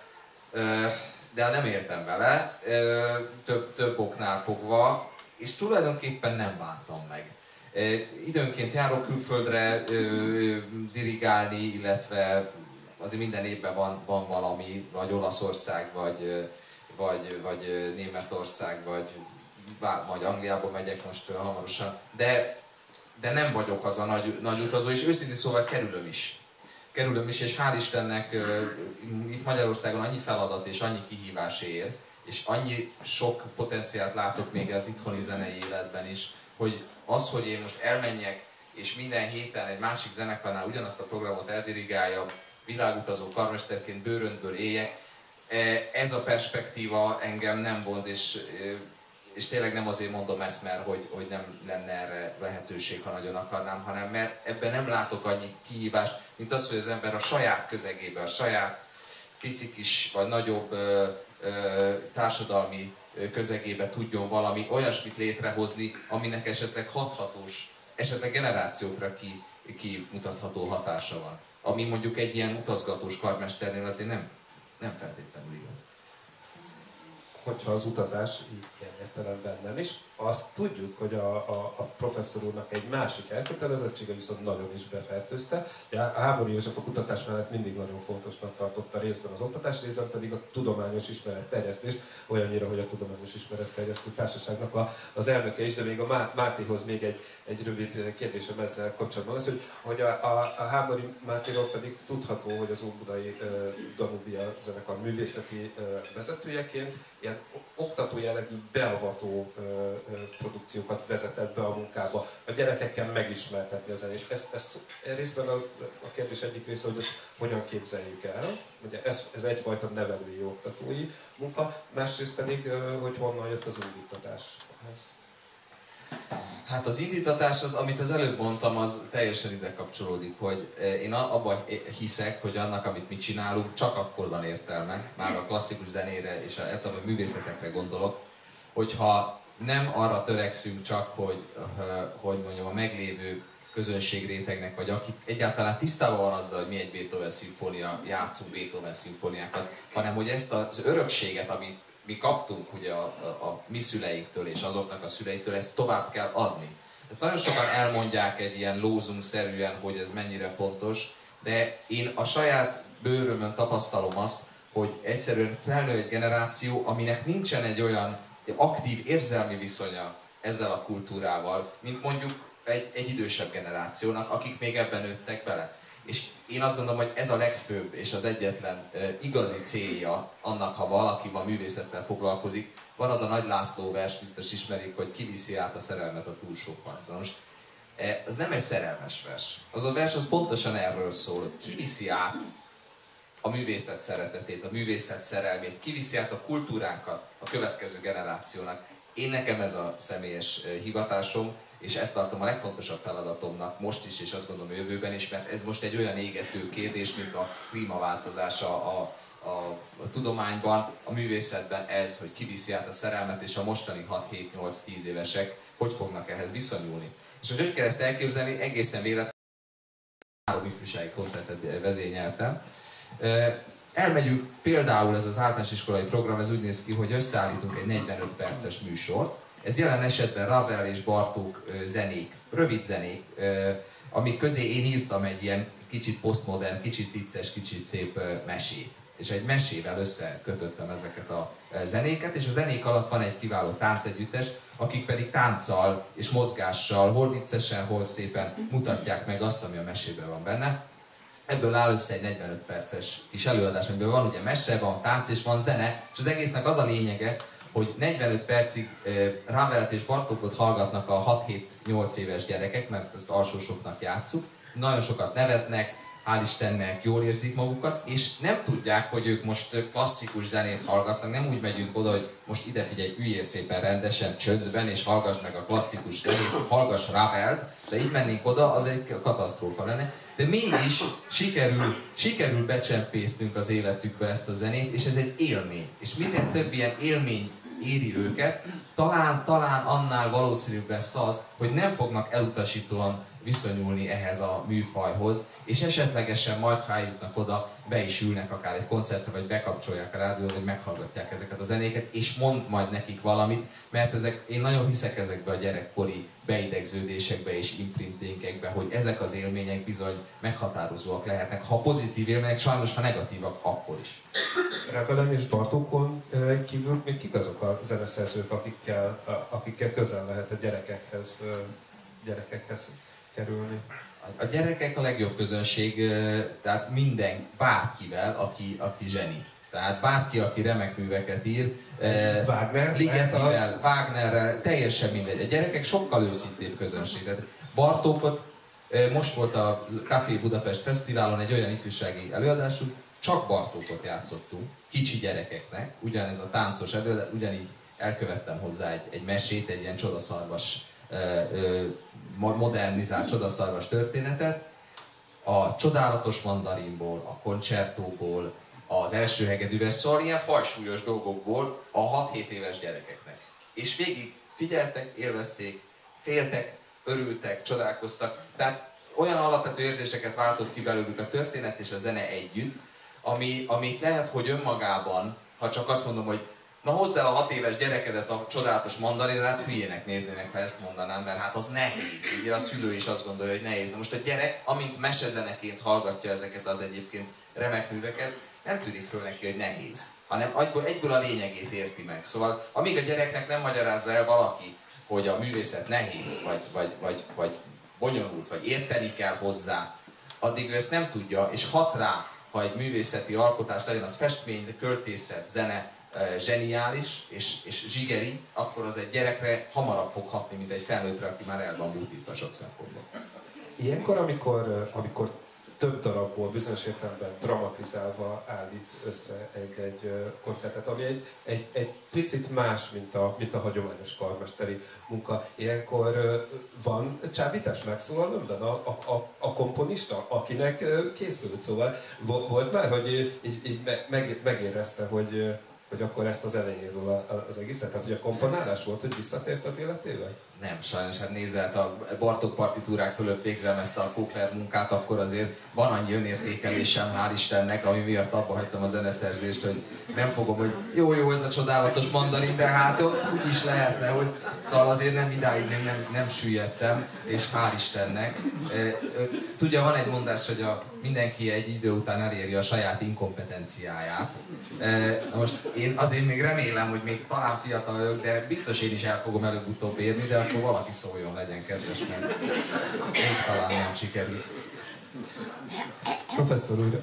De nem értem vele, több oknál fogva, és tulajdonképpen nem bántam meg. Időnként járok külföldre dirigálni, illetve azért minden évben van valami, vagy Olaszország, vagy Németország, vagy Angliába megyek most hamarosan, de nem vagyok az a nagy utazó, és őszintén szóval kerülöm is, és hál' Istennek itt Magyarországon annyi feladat és annyi kihívás ér, és annyi sok potenciált látok még az itthoni zenei életben is, hogy az, hogy én most elmenjek, és minden héten egy másik zenekarnál ugyanazt a programot eldirigáljam, világutazó karmesterként bőröndből éljek, ez a perspektíva engem nem vonz, és tényleg nem azért mondom ezt, mert hogy nem lenne erre lehetőség, ha nagyon akarnám, hanem mert ebben nem látok annyi kihívást, mint az, hogy az ember a saját közegében, a saját pici kis vagy nagyobb társadalmi közegébe tudjon valami olyasmit létrehozni, aminek esetleg hathatós, esetleg generációkra kimutatható hatása van. Ami mondjuk egy ilyen utazgatós karmesternél azért nem feltétlenül igaz. Hogyha az utazás ilyen értelemben nem is, azt tudjuk, hogy a professzor úrnak egy másik elkötelezettsége viszont nagyon is befertőzte. A Hámori József a kutatás mellett mindig nagyon fontosnak tartotta részben az oktatás, részben pedig a tudományos ismeretterjesztést, olyannyira, hogy a Tudományos Ismeretterjesztő Társaságnak az elnöke is, de még a Mátéhoz még egy rövid kérdésem ezzel kapcsolatban az, hogy a Hámori Mátéról pedig tudható, hogy az óbudai Danubia zenekar művészeti vezetőjeként ilyen oktató jellegű beavató produkciókat vezetett be a munkába, a gyerekekkel megismertetni a zenét. Ez részben a kérdés egyik része, hogy ezt hogyan képzeljük el. Ugye ez egyfajta nevelői, oktatói munka, másrészt pedig, hogy honnan jött az indítatás. Hát az indítatás, amit az előbb mondtam, az teljesen ide kapcsolódik, hogy én abban hiszek, hogy annak, amit mi csinálunk, csak akkor van értelme, már a klasszikus zenére és a művészetekre gondolok, hogyha nem arra törekszünk csak, hogy mondjam, a meglévő közönségrétegnek, vagy akik egyáltalán tisztában van azzal, hogy mi egy Beethoven szimfónia, játszunk Beethoven szimfóniákat, hanem hogy ezt az örökséget, amit mi kaptunk ugye a mi szüleinktől és azoknak a szüleitől, ezt tovább kell adni. Ezt nagyon sokan elmondják egy ilyen lózungszerűen, hogy ez mennyire fontos, de én a saját bőrömön tapasztalom azt, hogy egyszerűen felnő egy generáció, aminek nincsen egy olyan aktív érzelmi viszonya ezzel a kultúrával, mint mondjuk egy idősebb generációnak, akik még ebben nőttek bele. És én azt gondolom, hogy ez a legfőbb és az egyetlen igazi célja annak, ha valaki a művészettel foglalkozik. Van az a Nagy László vers, biztos ismerik, hogy kiviszi át a szerelmet a túlsó partra. Most ez nem egy szerelmes vers. Az a vers az pontosan erről szól, hogy kiviszi át a művészet szeretetét, a művészet szerelmét, kiviszi át a kultúránkat a következő generációnak. Én nekem ez a személyes hivatásom, és ezt tartom a legfontosabb feladatomnak most is, és azt gondolom a jövőben is, mert ez most egy olyan égető kérdés, mint a klímaváltozás a tudományban, a művészetben ez, hogy kiviszi át a szerelmet, és a mostani 6-7-8-10 évesek hogy fognak ehhez viszonyulni. És hogy kell ezt elképzelni, egészen véletlenül 3 ifjúsági koncertet vezényeltem. Elmegyünk, például ez az általános iskolai program, ez úgy néz ki, hogy összeállítunk egy 45 perces műsort. Ez jelen esetben Ravel és Bartók zenék, rövid zenék, amik közé én írtam egy ilyen kicsit posztmodern, kicsit vicces, kicsit szép mesét. És egy mesével összekötöttem ezeket a zenéket, és a zenék alatt van egy kiváló táncegyüttes, akik pedig tánccal és mozgással, hol viccesen, hol szépen mutatják meg azt, ami a mesében van benne. Ebből áll össze egy 45 perces kis előadás, amiben van ugye mese, van tánc és van zene, és az egésznek az a lényege, hogy 45 percig Ravelt és Bartókot hallgatnak a 6-7-8 éves gyerekek, mert ezt alsósoknak játsszuk. Nagyon sokat nevetnek, hál' Istennek jól érzik magukat, és nem tudják, hogy ők most klasszikus zenét hallgatnak, nem úgy megyünk oda, hogy most ide figyelj, üljél szépen rendesen, csöndben, és hallgass meg a klasszikus zenét, hallgass Ravelt, és ha így mennénk oda, az egy katasztrófa lenne. De mégis sikerül becsempésznünk az életükbe ezt a zenét, és ez egy élmény. És minden több ilyen élmény éri őket, talán annál valószínűbb lesz az, hogy nem fognak elutasítóan viszonyulni ehhez a műfajhoz, és esetlegesen majd, ha eljutnak oda, be is ülnek akár egy koncertre, vagy bekapcsolják a rádiót, vagy meghallgatják ezeket a zenéket, és mond majd nekik valamit, mert én nagyon hiszek ezekbe a gyerekkori beidegződésekbe és imprintingekbe, hogy ezek az élmények bizony meghatározóak lehetnek, ha pozitív élmények, sajnos ha negatívak, akkor is. Ravelen és Bartókon kívül még kik azok a zeneszerzők, akikkel közel lehet a gyerekekhez kerülni? A gyerekek a legjobb közönség, tehát bárkivel, aki zseni. Tehát bárki, aki remek műveket ír, Ligetivel, Wagnerrel, teljesen mindegy. A gyerekek sokkal őszintébb közönség. Tehát Bartókot, most volt a Café Budapest Fesztiválon egy olyan ifjúsági előadásunk, csak Bartókot játszottunk, kicsi gyerekeknek, ugyanez a táncos előadás, ugyanígy elkövettem hozzá egy mesét, egy ilyen csodaszarvas, modernizált csodaszarvas történetet. A csodálatos mandarinból, a koncertóból, az első hegedűvel, szóval ilyen fajsúlyos dolgokból a 6-7 éves gyerekeknek. És végig figyeltek, élvezték, féltek, örültek, csodálkoztak. Tehát olyan alapvető érzéseket váltott ki belőlük a történet és a zene együtt, ami lehet, hogy önmagában, ha csak azt mondom, hogy na hozd el a 6 éves gyerekedet a csodálatos mandarinra, hát hülyének néznének, ha ezt mondanám, mert hát az nehéz. Ugye a szülő is azt gondolja, hogy nehéz. De most a gyerek, amint mesezeneként hallgatja ezeket az egyébként remek műveket, nem tűnik föl neki, hogy nehéz, hanem egyből a lényegét érti meg. Szóval amíg a gyereknek nem magyarázza el valaki, hogy a művészet nehéz, vagy bonyolult, vagy érteni kell hozzá, addig ő ezt nem tudja, és hat rá, ha egy művészeti alkotás legyen, az festmény, költészet, zene, zseniális és zsigeri, akkor az egy gyerekre hamarabb fog hatni, mint egy felnőttre, aki már el van bútítva sok szempontból. Ilyenkor, amikor több darabból bizonyos értelemben dramatizálva állít össze egy koncertet, ami egy picit más, mint a hagyományos karmesteri munka. Ilyenkor van csábítás, megszólal önben a komponista, akinek készült, szóval volt már, hogy így megérezte, hogy akkor ezt az elejéről az egészet, tehát hogy a komponálás volt, hogy visszatért az életével? Nem, sajnos, hát nézd, hát a Bartók partitúrák fölött végzem ezt a Kukler munkát, akkor azért van annyi önértékelésem, hál' Istennek, ami miatt abba hagytam a zeneszerzést, hogy nem fogom, hogy jó ez a csodálatos mandarin, de hát úgy is lehetne, hogy szóval azért nem idáig még nem süllyedtem, és hál' Istennek. Tudja, van egy mondás, hogy mindenki egy idő után eléri a saját inkompetenciáját. Most én azért még remélem, hogy még talán fiatal vagyok, de biztos én is el fogom előbb-utóbb érni, de akkor valaki szóljon, legyen kedves, mert még talán nem sikerül. Professzor úr,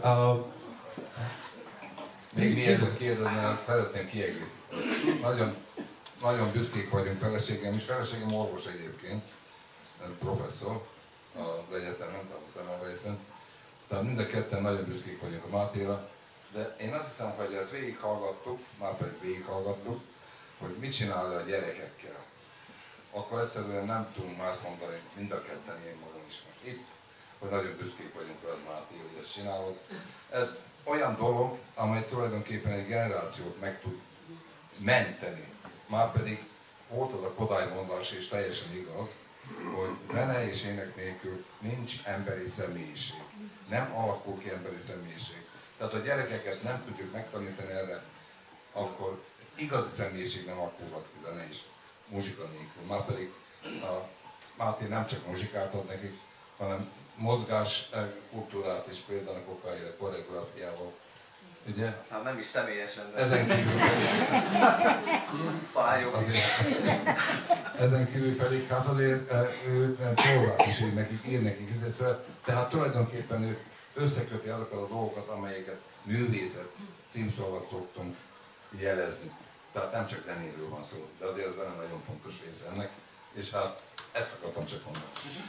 még mielőtt kérdezne, szeretném kiegészíteni. Nagyon büszkék vagyunk feleségem is. Feleségem orvos egyébként, professzor az egyetemen, a Szemmelweisen. Tehát mind a ketten nagyon büszkék vagyunk a Mátéra. De én azt hiszem, hogy ezt végighallgattuk, már pedig végighallgattuk, hogy mit csinál a gyerekekkel. Akkor egyszerűen nem tudunk más mondani, mind a ketten, én magam is most itt, hogy nagyon büszkék vagyunk veled, Máté, hogy ezt csinálod. Ez olyan dolog, amely tulajdonképpen egy generációt meg tud menteni. Márpedig volt az a Kodály mondás, és teljesen igaz, hogy zene és ének nélkül nincs emberi személyiség. Nem alakul ki emberi személyiség. Tehát ha a gyerekeket nem tudjuk megtanítani erre, akkor igazi személyiség nem alakulhat ki zene és muzsika nélkül. Márpedig a Máté nem csak muzsikát ad nekik, hanem mozgás kultúrát is például a koreográfiával. Ugye? Hát nem is személyesen, de... Ezen kívül pedig... talán jobb is. Ezen kívül pedig, hát azért ő próbát is ír nekik fel, tehát tulajdonképpen ő összeköti azokat a dolgokat, amelyeket művészet címszóval szoktunk jelezni. Tehát nem csak zenéről van szó, de azért ez nem nagyon fontos része ennek, és hát ezt akartam csak mondani.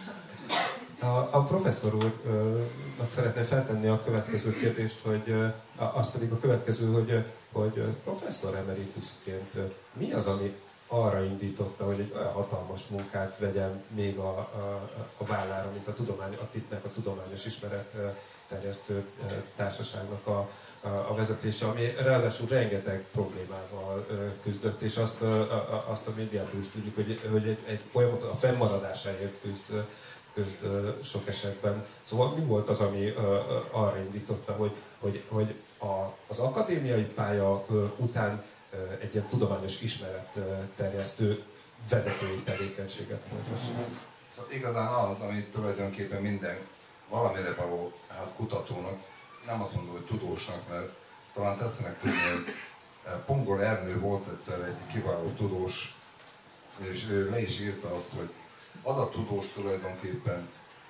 A professzor úrnak szeretném feltenni a következő kérdést, hogy az pedig a következő, hogy professzor emeritusként mi az, ami arra indította, hogy egy olyan hatalmas munkát vegyen még a vállára, mint a TIT-nek, a Tudományos Ismeretterjesztő Társaságnak a vezetése, ami ráadásul rengeteg problémával küzdött, és azt a médiából is tudjuk, hogy egy folyamat a fennmaradásáért küzd sok esetben. Szóval mi volt az, ami arra indította, hogy az akadémiai pálya után egy ilyen tudományos ismeretterjesztő vezetői tevékenységet folytasson? Szóval igazán az, amit tulajdonképpen minden valamire való kutatónak, nem azt mondom, hogy tudósnak, mert talán tetszenek tudni, hogy Pongor Ernő volt egyszer egy kiváló tudós, és ő le is írta azt, hogy az a tudós tulajdonképpen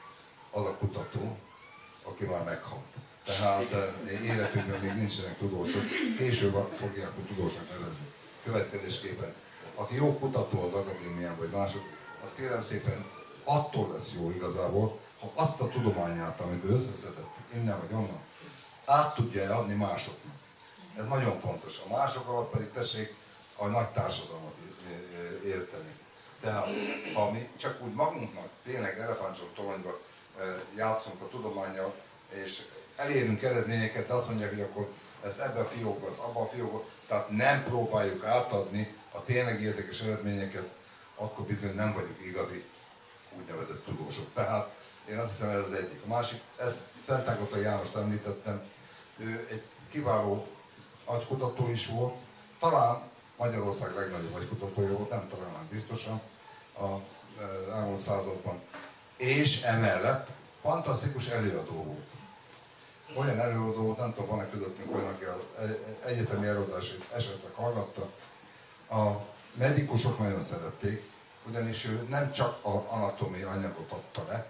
az a kutató, aki már meghalt. Tehát életünkben még nincsenek tudósok, később fogják tudósnak nevezni. Következésképpen, aki jó kutató az akadémián vagy mások, azt kérem szépen attól lesz jó igazából, ha azt a tudományát, amit ő összeszedett innen vagy onnan, át tudja adni másoknak. Ez nagyon fontos. A mások alatt pedig tessék a nagy társadalmat érteni. Tehát ha mi csak úgy magunknak tényleg elefántsok toronyba játszunk a tudománnyal, és elérünk eredményeket, de azt mondják, hogy akkor ezt ebben a fiókban, ezt abban a fiókban, tehát nem próbáljuk átadni a tényleg érdekes eredményeket, akkor bizony nem vagyunk igazi úgynevezett tudósok. Tehát én azt hiszem, ez az egyik. A másik, ezt Szent Ágota Jánost említettem, ő egy kiváló agykutató is volt, talán Magyarország legnagyobb agykutatója volt, nem talán, hanem biztosan az elmúlt században. És emellett fantasztikus előadó volt. Olyan előadó volt, nem tudom, van-e közöttünk olyan, aki az egyetemi előadásait esetleg hallgatta. A medikusok nagyon szerették, ugyanis ő nem csak az anatómiai anyagot adta le,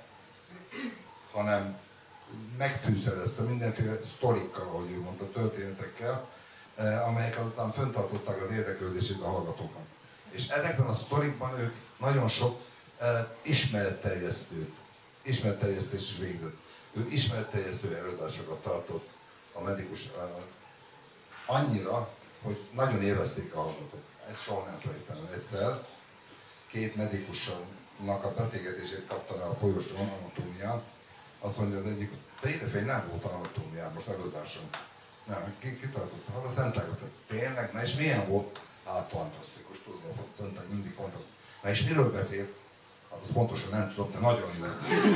hanem megfűszerezte mindenféle sztorikkal, ahogy ő mondta, történetekkel, amelyek azután fenntartották az érdeklődését a hallgatóknak. És ezekben a sztorikban ők nagyon sok ismeretterjesztés is végzett. Ő ismeretterjesztő előadásokat tartott a medikus annyira, hogy nagyon élvezték a hallgatók. Egy soha nem felejtem, egyszer két medikusnak a beszélgetését kaptam el a folyosón, anatómián. Azt mondja az egyik, de idefény nem volt anatómián, most előadáson. Nem, ki tartotta? Hát a Szent Ágota. Tényleg? Na és milyen volt? Hát fantasztikus, tudod, a Szent Ágota mindig fantasztikus. Na és miről beszélt? Hát azt pontosan nem tudom, de nagyon jó.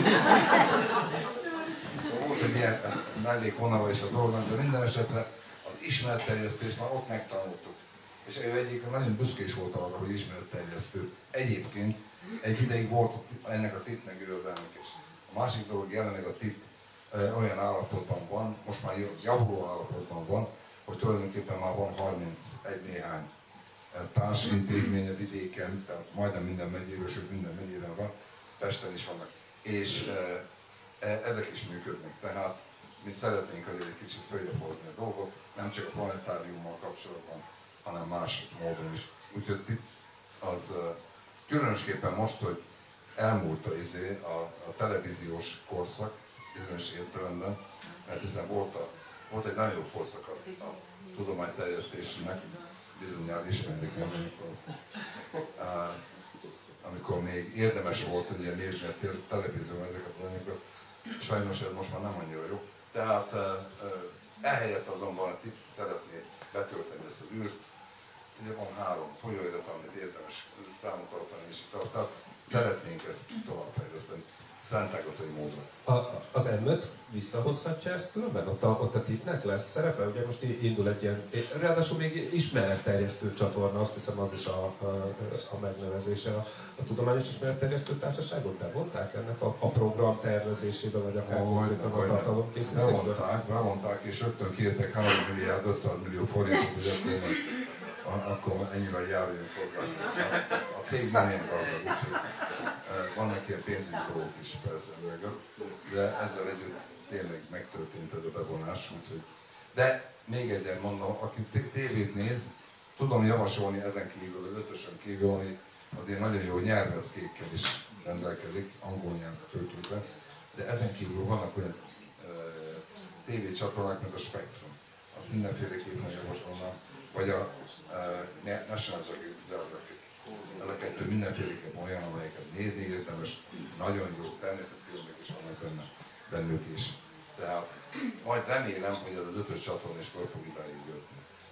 Szóval volt egy ilyen mellékvonala is a dolognak, de minden esetre az ismeretterjesztést már ott megtanultuk. És ő egyébként nagyon büszkés volt arra, hogy ismeretterjesztő. Egyébként egy ideig volt ennek a TIT-nek ő az elnök is. A másik dolog, jelenleg a TIT olyan állapotban van, most már javuló állapotban van, hogy tulajdonképpen már van 31 néhány társintézménye vidéken, tehát majdnem minden megyében, sőt minden megyében van, Pesten is vannak, és ezek is működnek. Tehát mi szeretnénk azért egy kicsit följebb hozni a dolgot, nem csak a planetáriummal kapcsolatban, hanem más módon is. Úgyhogy az különösképpen most, hogy elmúlt a televíziós korszak, bizonyos értelemben, mert hiszen volt egy nagyon jó korszak a tudományterjesztésnek, bizonyára ismerjük meg, amikor még érdemes volt ugye nézni a televízióban ezeket az anyagokat, sajnos ez most már nem annyira jó. Tehát ehelyett azonban itt szeretné betölteni ezt az űrt, ugye van 3 folyóirat, amit érdemes számot tartani, és tehát szeretnénk ezt továbbfejleszteni, szentágatai módon. Az M5 visszahozhatja ezt különben? Ott a TIT-nek lesz szerepe? Ugye most indul egy ilyen, ráadásul még ismeretterjesztő csatorna, azt hiszem az is a megnevezése. A Tudományos Ismeretterjesztő Társaságot bevonták ennek a program tervezésébe, vagy akár konkrétan a tartalomkészítésbe? Bevonták, és rögtön kértek 3 milliárd 500 millió forintot, hogy akkor ennyivel járuljunk hozzá. A cég nem ilyen gazdag, úgyhogy vannak ilyen pénzügyi dolgok is persze, de ezzel együtt tényleg megtörtént ez a bevonás. Úgyhogy. De még egyen mondom, aki tévét néz, tudom javasolni ezen kívül, az 5-ösön kívül, ami azért nagyon jó nyelveckékkel is rendelkezik, angol nyelv főképpen, de ezen kívül vannak olyan tévécsatornák, mint a Spektrum. Azt mindenféleképpen javasolnám, vagy a National Geographic. Ez a 2 mindenféleképpen olyan, amelyeket nézni érdemes, nagyon jó természetfilmek is vannak bennük is. Tehát majd remélem, hogy ez az 5-ös csatorna is föl fog idáig jönni.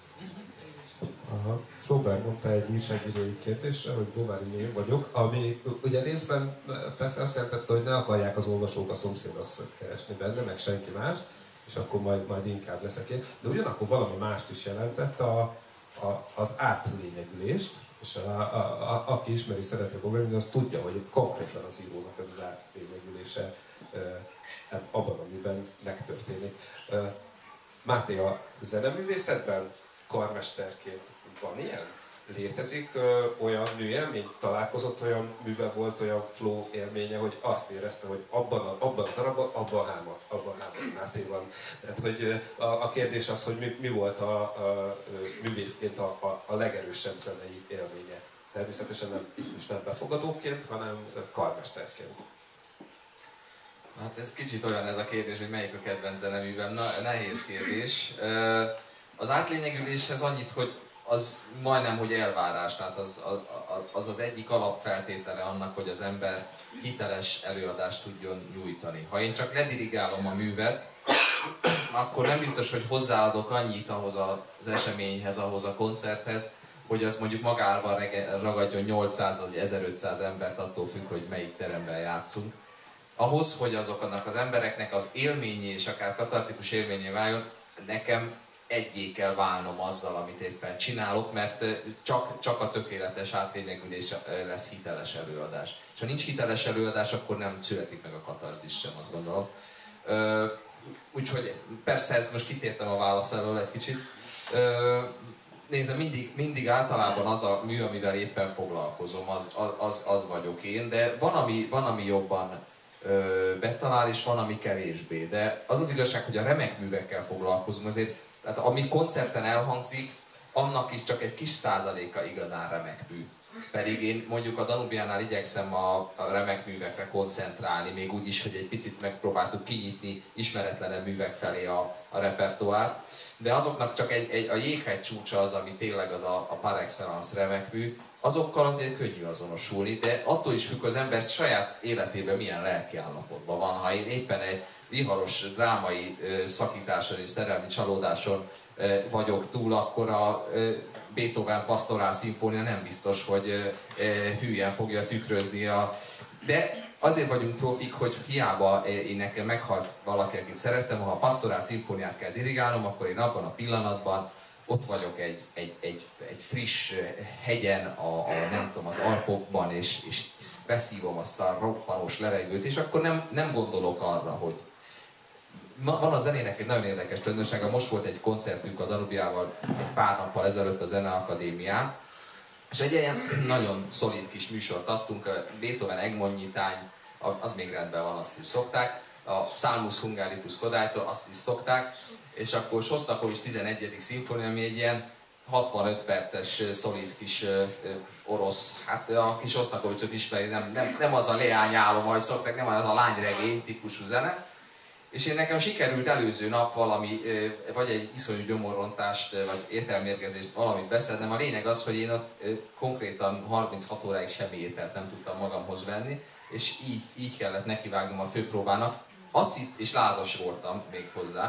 Flaubert mondta egy újságírói kérdésre, hogy Bovary én vagyok, ami ugye részben persze azt jelentette, hogy ne akarják az olvasók a szomszédasszonyt keresni benne, meg senki más, és akkor majd inkább leszek én. De ugyanakkor valami mást is jelentett, az átlényegülést, és aki ismeri, szereti Bovary, az tudja, hogy itt konkrétan az írónak ez az átlényegülése abban, amiben megtörténik. Máté, a zeneművészetben karmesterként van ilyen? Létezik olyan műélmény? Találkozott olyan művel, volt olyan flow élménye, hogy azt érezte, hogy abban a darabban, abban három Máté van. Tehát, hogy a kérdés az, hogy mi volt a művészként a legerősebb zenei élménye. Természetesen nem befogadóként, hanem karmesterként. Hát ez kicsit olyan ez a kérdés, hogy melyik a kedvenc zeneművem. Nehéz kérdés. Az átlényegüléshez annyit, hogy az majdnem, hogy elvárás, tehát az egyik alapfeltétele annak, hogy az ember hiteles előadást tudjon nyújtani. Ha én csak ledirigálom a művet, akkor nem biztos, hogy hozzáadok annyit ahhoz az eseményhez, ahhoz a koncerthez, hogy az mondjuk magával ragadjon 800 vagy 1500 embert, attól függ, hogy melyik teremben játszunk. Ahhoz, hogy azoknak az embereknek az élményé és akár katartikus élményé váljon, nekem egyé kell válnom azzal, amit éppen csinálok, mert csak a tökéletes átlényegülés lesz hiteles előadás. És ha nincs hiteles előadás, akkor nem születik meg a katarzis sem, azt gondolom. Úgyhogy persze ez most kitértem a válasz elől egy kicsit. Nézd, mindig általában az a mű, amivel éppen foglalkozom, az vagyok én, de van, ami jobban betalál, és van, ami kevésbé. De az az igazság, hogy a remek művekkel foglalkozunk, azért, tehát ami koncerten elhangzik, annak is csak egy kis százaléka igazán remek mű. Pedig én mondjuk a Danubiánál igyekszem a remek művekre koncentrálni, még úgy is, hogy egy picit megpróbáltuk kinyitni ismeretlenebb művek felé a repertoárt. De azoknak csak a jéghegy csúcsa az, ami tényleg az a par excellence remek mű. Azokkal azért könnyű azonosulni, de attól is függ, az ember saját életében milyen lelkiállapotban van. Ha én éppen egy viharos drámai szakításon és szerelmi csalódáson vagyok túl, akkor a Beethoven Pastorál szimfónia nem biztos, hogy hülyen fogja tükrözni De azért vagyunk profik, hogy hiába én nekem meghalt valaki, akit szerettem, ha a Pastorál szimfóniát kell dirigálnom, akkor én abban a pillanatban ott vagyok egy friss hegyen, nem tudom, az Alpokban, és beszívom azt a roppanós levegőt, és akkor nem gondolok arra, hogy van a zenének egy nagyon érdekes tulajdonsága. Most volt egy koncertünk a Danubiával egy pár nappal ezelőtt a Zeneakadémián, és egy ilyen nagyon szolid kis műsort adtunk, a Beethoven Egmont nyitány, az még rendben van, azt is szokták, a Psalmus Hungaricus Kodálytól azt is szokták, és akkor Sostakovics 11. szimfónia, ami egy ilyen 65 perces szolid kis orosz, hát a kis Sostakovicsot ismeri, nem az a leányálom, ahogy szokták, nem az a lányregény típusú zene. És én nekem sikerült előző nap valami, vagy egy iszonyú gyomorrontást, vagy értelmérgezést valamit beszednem. A lényeg az, hogy én ott konkrétan 36 óráig semmi ételt nem tudtam magamhoz venni, és így kellett nekivágnom a főpróbának. És lázas voltam még hozzá.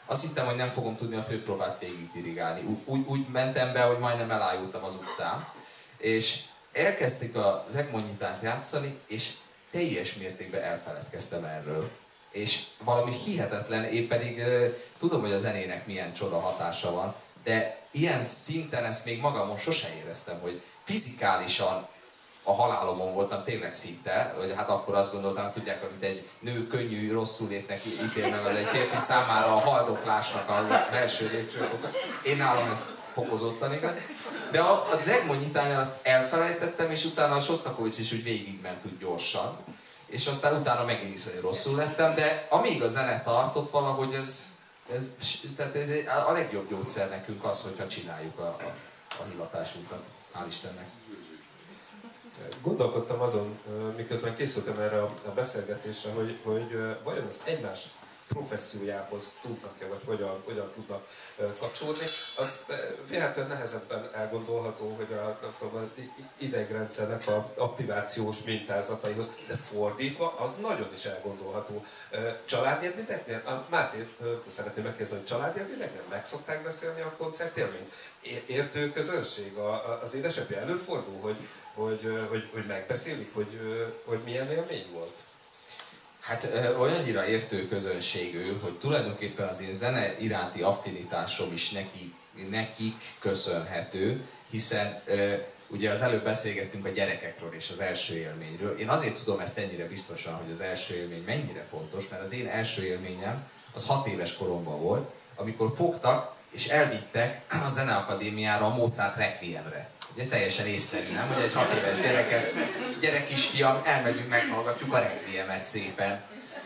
Azt hittem, hogy nem fogom tudni a főpróbát végig dirigálni. Úgy mentem be, hogy majdnem elájultam az utcán. És elkezdték az Egmond nyitánt játszani, és teljes mértékben elfeledkeztem erről. És valami hihetetlen, én pedig tudom, hogy a zenének milyen csoda hatása van, de ilyen szinten ezt még magamon sose éreztem, hogy fizikálisan a halálomon voltam tényleg szinte, hogy hát akkor azt gondoltam, tudják, amit egy nő könnyű, rosszul létnek ítél meg, az egy férfi számára a haldoklásnak az első lépcsőfoka. Én nálam ez fokozottan igaz. De az Egmond nyitányát elfelejtettem, és utána a Sostakovics is úgy végigment úgy gyorsan. És aztán utána megint iszonyú rosszul lettem, de amíg a zene tartott valahogy tehát a legjobb gyógyszer nekünk az, hogyha csináljuk a hivatásunkat. Hál' Istennek. Gondolkodtam azon, miközben készültem erre a beszélgetésre, hogy vajon az egymás professziójához tudnak-e, vagy hogyan tudnak kapcsolódni. Az véletlenül nehezebben elgondolható, hogy az idegrendszernek az aktivációs mintázataihoz, de fordítva, az nagyon is elgondolható. Családélményeknél, Máté, szeretném megkérdezni, hogy családélményeknél meg szokták beszélni a koncertélményt? Értő közönség? Az édesapja előfordul, hogy megbeszélik, hogy milyen élmény volt? Hát olyannyira értő közönségű, hogy tulajdonképpen az én zene iránti affinitásom is nekik köszönhető, hiszen ugye az előbb beszélgettünk a gyerekekről és az első élményről. Én azért tudom ezt ennyire biztosan, hogy az első élmény mennyire fontos, mert az én első élményem az 6 éves koromban volt, amikor fogtak és elvittek a Zeneakadémiára a Mozart Requiemre. Ugye teljesen észszerű, nem? Hogy egy 6 éves gyerek kisfiam, elmegyünk, meghallgatjuk a Requiemet szépen.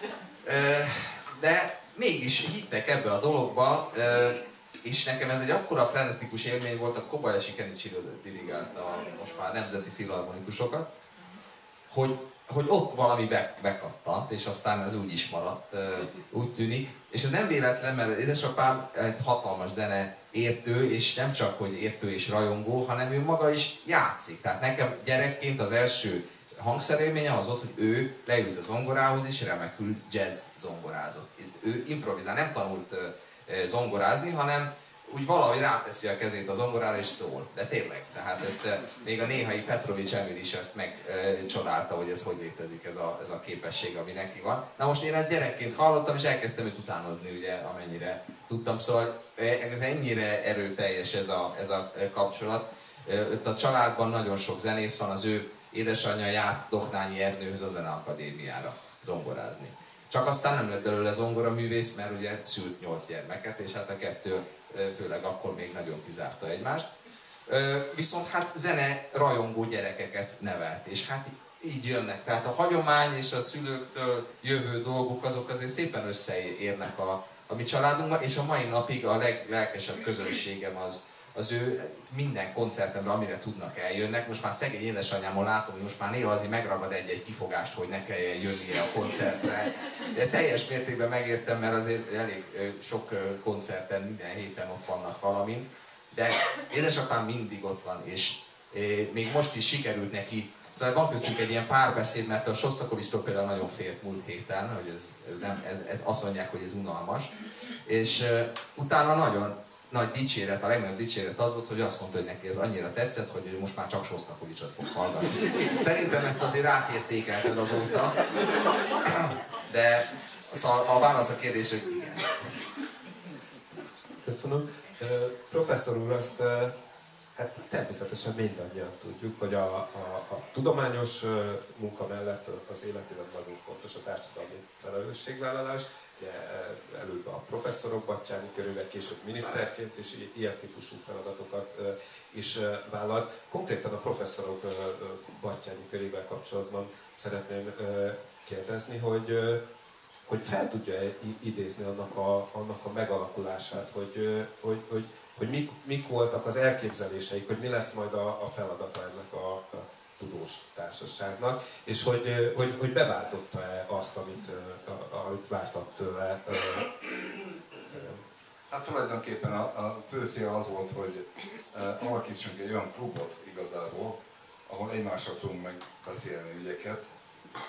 De mégis hittek ebbe a dologba, és nekem ez egy akkora frenetikus élmény volt, a Kobayashi Kenichiro dirigálta a most már nemzeti filharmonikusokat, hogy ott valami bekattant, és aztán ez úgy is maradt, úgy tűnik. És ez nem véletlen, mert édesapám egy hatalmas zene értő, és nem csak, hogy értő és rajongó, hanem ő maga is játszik. Tehát nekem gyerekként az első hangszerélményem az volt, hogy ő leült a zongorához, és remekül jazz zongorázott. Ő improvizál, nem tanult zongorázni, hanem úgy valahogy ráteszi a kezét a zongorára és szól. De tényleg, tehát ezt még a néhai Petrovics Emil is ezt megcsodálta, hogy ez hogy létezik ez a képesség, ami neki van. Na most én ezt gyerekként hallottam, és elkezdtem őt utánozni, ugye, amennyire tudtam. Szóval ez ennyire erőteljes ez a kapcsolat. Ott a családban nagyon sok zenész van, az ő édesanyja járt Doknányi Ernőhöz a Zeneakadémiára zongorázni. Csak aztán nem lett belőle zongoraművész, mert ugye szült 8 gyermeket, és hát a 2 főleg akkor még nagyon kizárta egymást. Viszont hát zene rajongó gyerekeket nevelt, és hát így jönnek. Tehát a hagyomány és a szülőktől jövő dolgok azok azért szépen összeérnek a mi családunkban, és a mai napig a leglelkesebb közönségem az ő minden koncertemre, amire tudnak, eljönnek. Most már szegény édesanyámon látom, hogy most már néha azért megragad egy kifogást, hogy ne kelljen jönnie a koncertre. De teljes mértékben megértem, mert azért elég sok koncerten, minden héten ott vannak valamin. De édesapám mindig ott van, és még most is sikerült neki. Szóval van köztünk egy ilyen párbeszéd, mert a Sostakovichtól például nagyon félt múlt héten, hogy ez azt mondják, hogy ez unalmas. És utána nagyon nagy dicséret, a legnagyobb dicséret az volt, hogy azt mondta, hogy neki ez annyira tetszett, hogy ő most már csak Sostakovichot fog hallgatni. Szerintem ezt azért átértékelted azóta, de szóval a válasz a kérdés, hogy igen. Köszönöm. Professzor úr, azt hát természetesen mindannyian tudjuk, hogy a tudományos munka mellett az életében nagyon fontos a társadalmi felelősségvállalás. Előbb a professzorok Batthyány körével, később miniszterként is ilyen típusú feladatokat is vállalt. Konkrétan a professzorok Batthyány körével kapcsolatban szeretném kérdezni, hogy fel tudja idézni annak a megalakulását, hogy mik voltak az elképzeléseik, hogy mi lesz majd a feladata ennek a tudós társaságnak, és hogy beváltotta-e azt, amit vártak tőle. Hát tulajdonképpen a fő cél az volt, hogy alakítsunk egy olyan klubot igazából, ahol egymással tudunk megbeszélni ügyeket,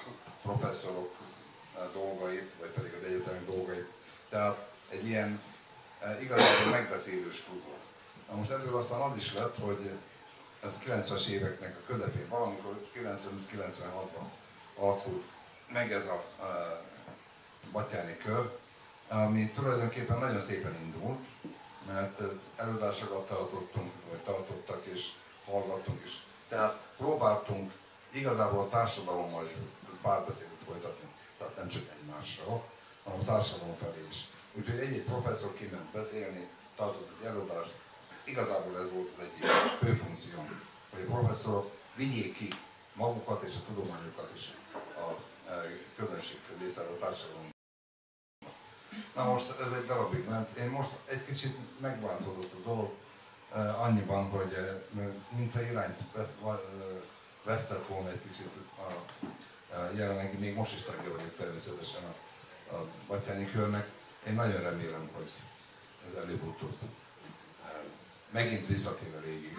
professzorok dolgait, vagy pedig az egyetemi dolgait. Tehát egy ilyen igazából megbeszélős klub. Na most ebből aztán az is lett, hogy ez 90-es éveknek a közepén, valamikor 95-96-ban alakult meg ez a Batthyáni kör, ami tulajdonképpen nagyon szépen indult, mert előadásokat tartottunk, vagy tartottak és hallgattunk is. Tehát próbáltunk igazából a társadalommal is párbeszédet folytatni, tehát nem csak egymással, hanem a társadalom felé is. Úgyhogy egy-egy professzor kiment beszélni, tartott egy előadást. Igazából ez volt az egyik főfunkció, hogy a professzorok vigyék ki magukat és a tudományokat is a közönség közé, tehát a társadalom. Na most ez egy darabig ment. Én most egy kicsit megváltozott a dolog annyiban, hogy mintha irányt vesztett volna egy kicsit a jelenlegi, még most is tagja vagyok természetesen a Batthyáni körnek. Én nagyon remélem, hogy ez előbb-utóbb megint visszatér a régi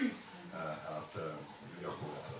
gyakorlatra.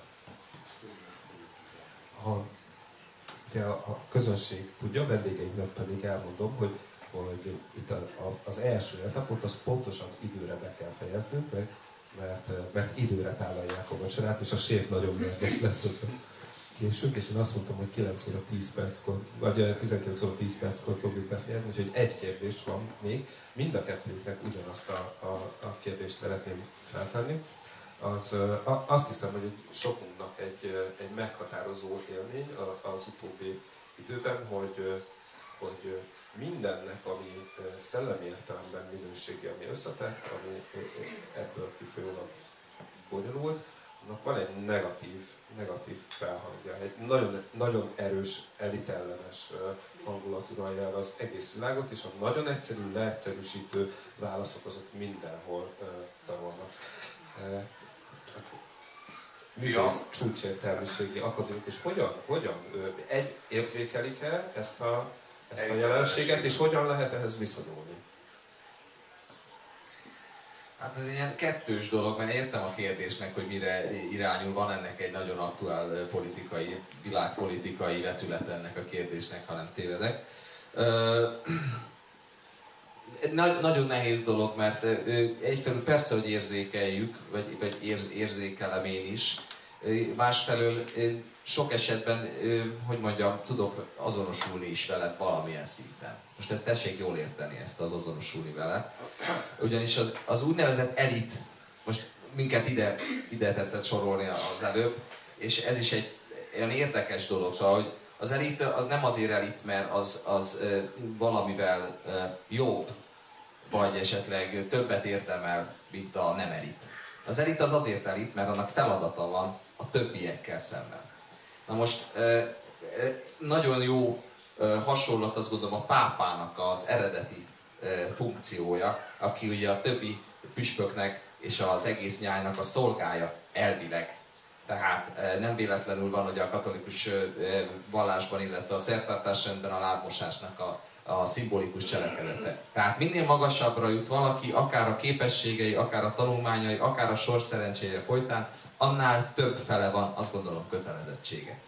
Ugye a közönség tudja, a vendégeinknek pedig elmondom, hogy itt az első etapot az pontosan időre be kell fejeznünk, mert időre tálalják a vacsorát, és a séf nagyon mérges lesz, hogy késünk, és én azt mondtam, hogy 9 óra 10 perckor, vagy 19 óra 10 perckor fogjuk befejezni, úgyhogy egy kérdés van még, mind a kettőknek ugyanazt a kérdést szeretném feltenni. Azt hiszem, hogy sokunknak egy meghatározó élmény az utóbbi időben, hogy mindennek, ami szellemi értelemben minősége, ami összetett, ami ebből kifolyólag bonyolult, annak van egy negatív felhangja, egy nagyon, nagyon erős, elitellenes hangulat uralja el az egész világot, és a nagyon egyszerű, leegyszerűsítő válaszok azok mindenhol tanulnak. Művész csúcsértelmiségi akadémikus, hogyan érzékelik-e ezt a jelenséget, és hogyan lehet ehhez viszonyulni? Hát ez egy ilyen kettős dolog, mert értem a kérdésnek, hogy mire irányul, van ennek egy nagyon aktuál politikai, világpolitikai vetület ennek a kérdésnek, ha nem tévedek. Nagyon nehéz dolog, mert egyfelől persze, hogy érzékeljük, vagy érzékelem én is, másfelől sok esetben, hogy mondjam, tudok azonosulni is vele valamilyen szinten. Most ezt tessék jól érteni, ezt az azonosulni vele. Ugyanis az úgynevezett elit, most minket ide tetszett sorolni az előbb, és ez is egy olyan érdekes dolog, szóval, hogy az elit az nem azért elit, mert az valamivel jobb, vagy esetleg többet érdemel, mint a nem elit. Az elit az azért elit, mert annak feladata van a többiekkel szemben. Na most nagyon jó hasonlat, azt gondolom, a pápának az eredeti funkciója, aki ugye a többi püspöknek és az egész nyájnak a szolgája elvileg. Tehát nem véletlenül van, hogy a katolikus vallásban, illetve a szertartásrendben a lábmosásnak a szimbolikus cselekedete. Tehát minél magasabbra jut valaki, akár a képességei, akár a tanulmányai, akár a sors szerencséje folytán, annál több fele van, azt gondolom, kötelezettsége.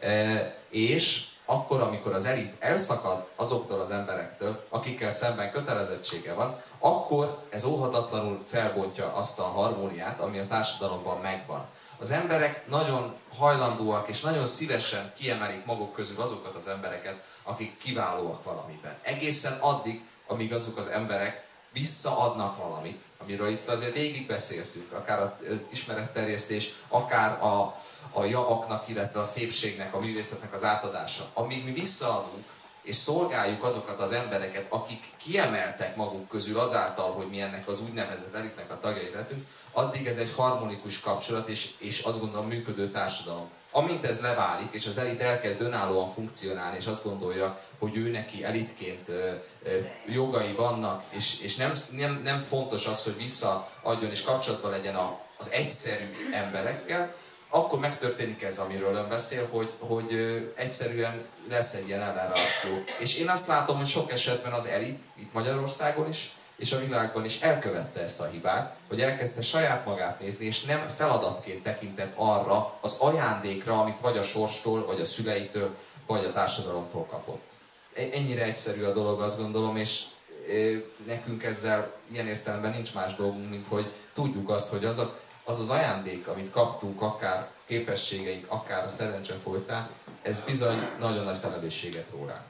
És akkor, amikor az elit elszakad azoktól az emberektől, akikkel szemben kötelezettsége van, akkor ez óhatatlanul felbontja azt a harmóniát, ami a társadalomban megvan. Az emberek nagyon hajlandóak és nagyon szívesen kiemelik maguk közül azokat az embereket, akik kiválóak valamiben. Egészen addig, amíg azok az emberek visszaadnak valamit, amiről itt azért végig beszéltünk, akár az ismeretterjesztés, akár a javaknak, illetve a szépségnek, a művészetnek az átadása. Amíg mi visszaadunk és szolgáljuk azokat az embereket, akik kiemeltek maguk közül azáltal, hogy mi ennek az úgynevezett elitnek a tagjai lettünk, addig ez egy harmonikus kapcsolat és azt gondolom működő társadalom. Amint ez leválik, és az elit elkezd önállóan funkcionálni, és azt gondolja, hogy ő neki elitként jogai vannak, és nem fontos az, hogy visszaadjon és kapcsolatban legyen az egyszerű emberekkel, akkor megtörténik ez, amiről ön beszél, hogy egyszerűen lesz egy ilyen ellenreakció. És én azt látom, hogy sok esetben az elit, itt Magyarországon is, és a világban is elkövette ezt a hibát, hogy elkezdte saját magát nézni, és nem feladatként tekintett arra az ajándékra, amit vagy a sorstól, vagy a szüleitől, vagy a társadalomtól kapott. Ennyire egyszerű a dolog, azt gondolom, és nekünk ezzel ilyen értelemben nincs más dolgunk, mint hogy tudjuk azt, hogy az az ajándék, amit kaptunk, akár képességeink, akár a szerencse folytán, ez bizony nagyon nagy felelősséget ró ránk.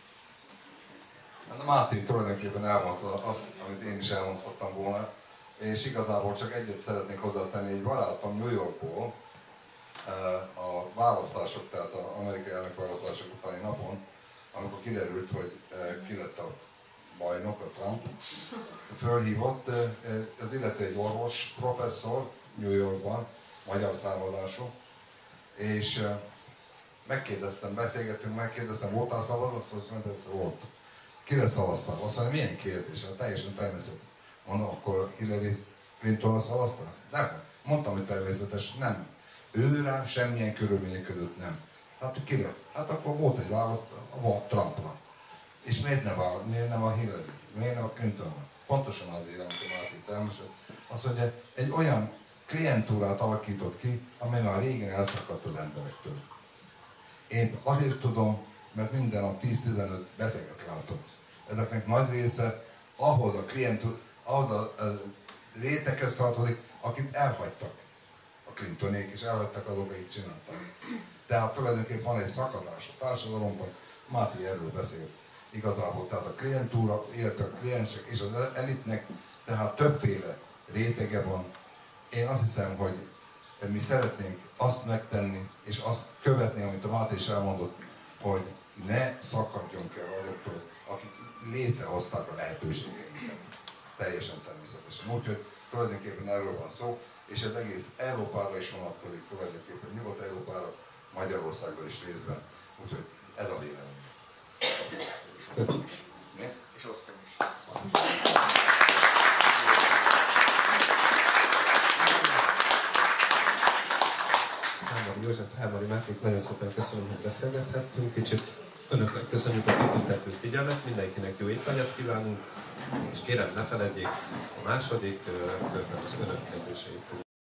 Hát Máté tulajdonképpen elmondta azt, amit én is elmondhattam volna, és igazából csak egyet szeretnék hozzátenni, egy barátom New Yorkból a választások, tehát az amerikai elnökválasztások utáni napon, amikor kiderült, hogy ki lett a bajnok, a Trump, fölhívott, ez illetve egy orvos, professzor New Yorkban, magyar származású, és megkérdeztem, beszélgettünk, megkérdeztem, voltál szavazat? Azt mondja, persze volt. Kire szavaztál? Azt mondja, milyen kérdés? Teljesen természetes. Mondom, akkor Hillary Clintonra szavaztál? Nem. Mondtam, hogy természetes, nem. Őre semmilyen körülmények között nem. Hát kire? Hát akkor volt egy választ a Trumpra. És miért nem a Hillary? Miért nem a Clintonra? Pontosan azért, amit a Máté természetes. Azt mondja, egy olyan klientúrát alakított ki, amely már régen elszakadt az emberektől. Én azért tudom, mert minden nap 10-15 beteget látok. Ezeknek nagy része ahhoz a réteghez tartozik, akit elhagytak a Clintonék, és elhagytak azok, akik csináltak. Tehát tulajdonképpen van egy szakadás a társadalomban, Máté erről beszélt igazából. Tehát a klientúra, illetve a kliensek és az elitnek, tehát többféle rétege van. Én azt hiszem, hogy mi szeretnénk azt megtenni, és azt követni, amit a Máté is elmondott, hogy ne szakadjunk el azoktól, akik létrehozták a lehetőségeinket. Teljesen természetesen. Úgyhogy tulajdonképpen erről van szó, és ez egész Európára is vonatkozik, tulajdonképpen Nyugat-Európára, Magyarországra is részben. Úgyhogy ez a vélemény. Köszönöm. És osztom is. Hámori József, Hámori Máték, nagyon szépen köszönöm, hogy beszélgethettünk. Kicsit önöknek köszönjük a kitüntető figyelmet, mindenkinek jó étvágyat kívánunk, és kérem, ne feledjék, a második körben az önök kérdéseit fogjuk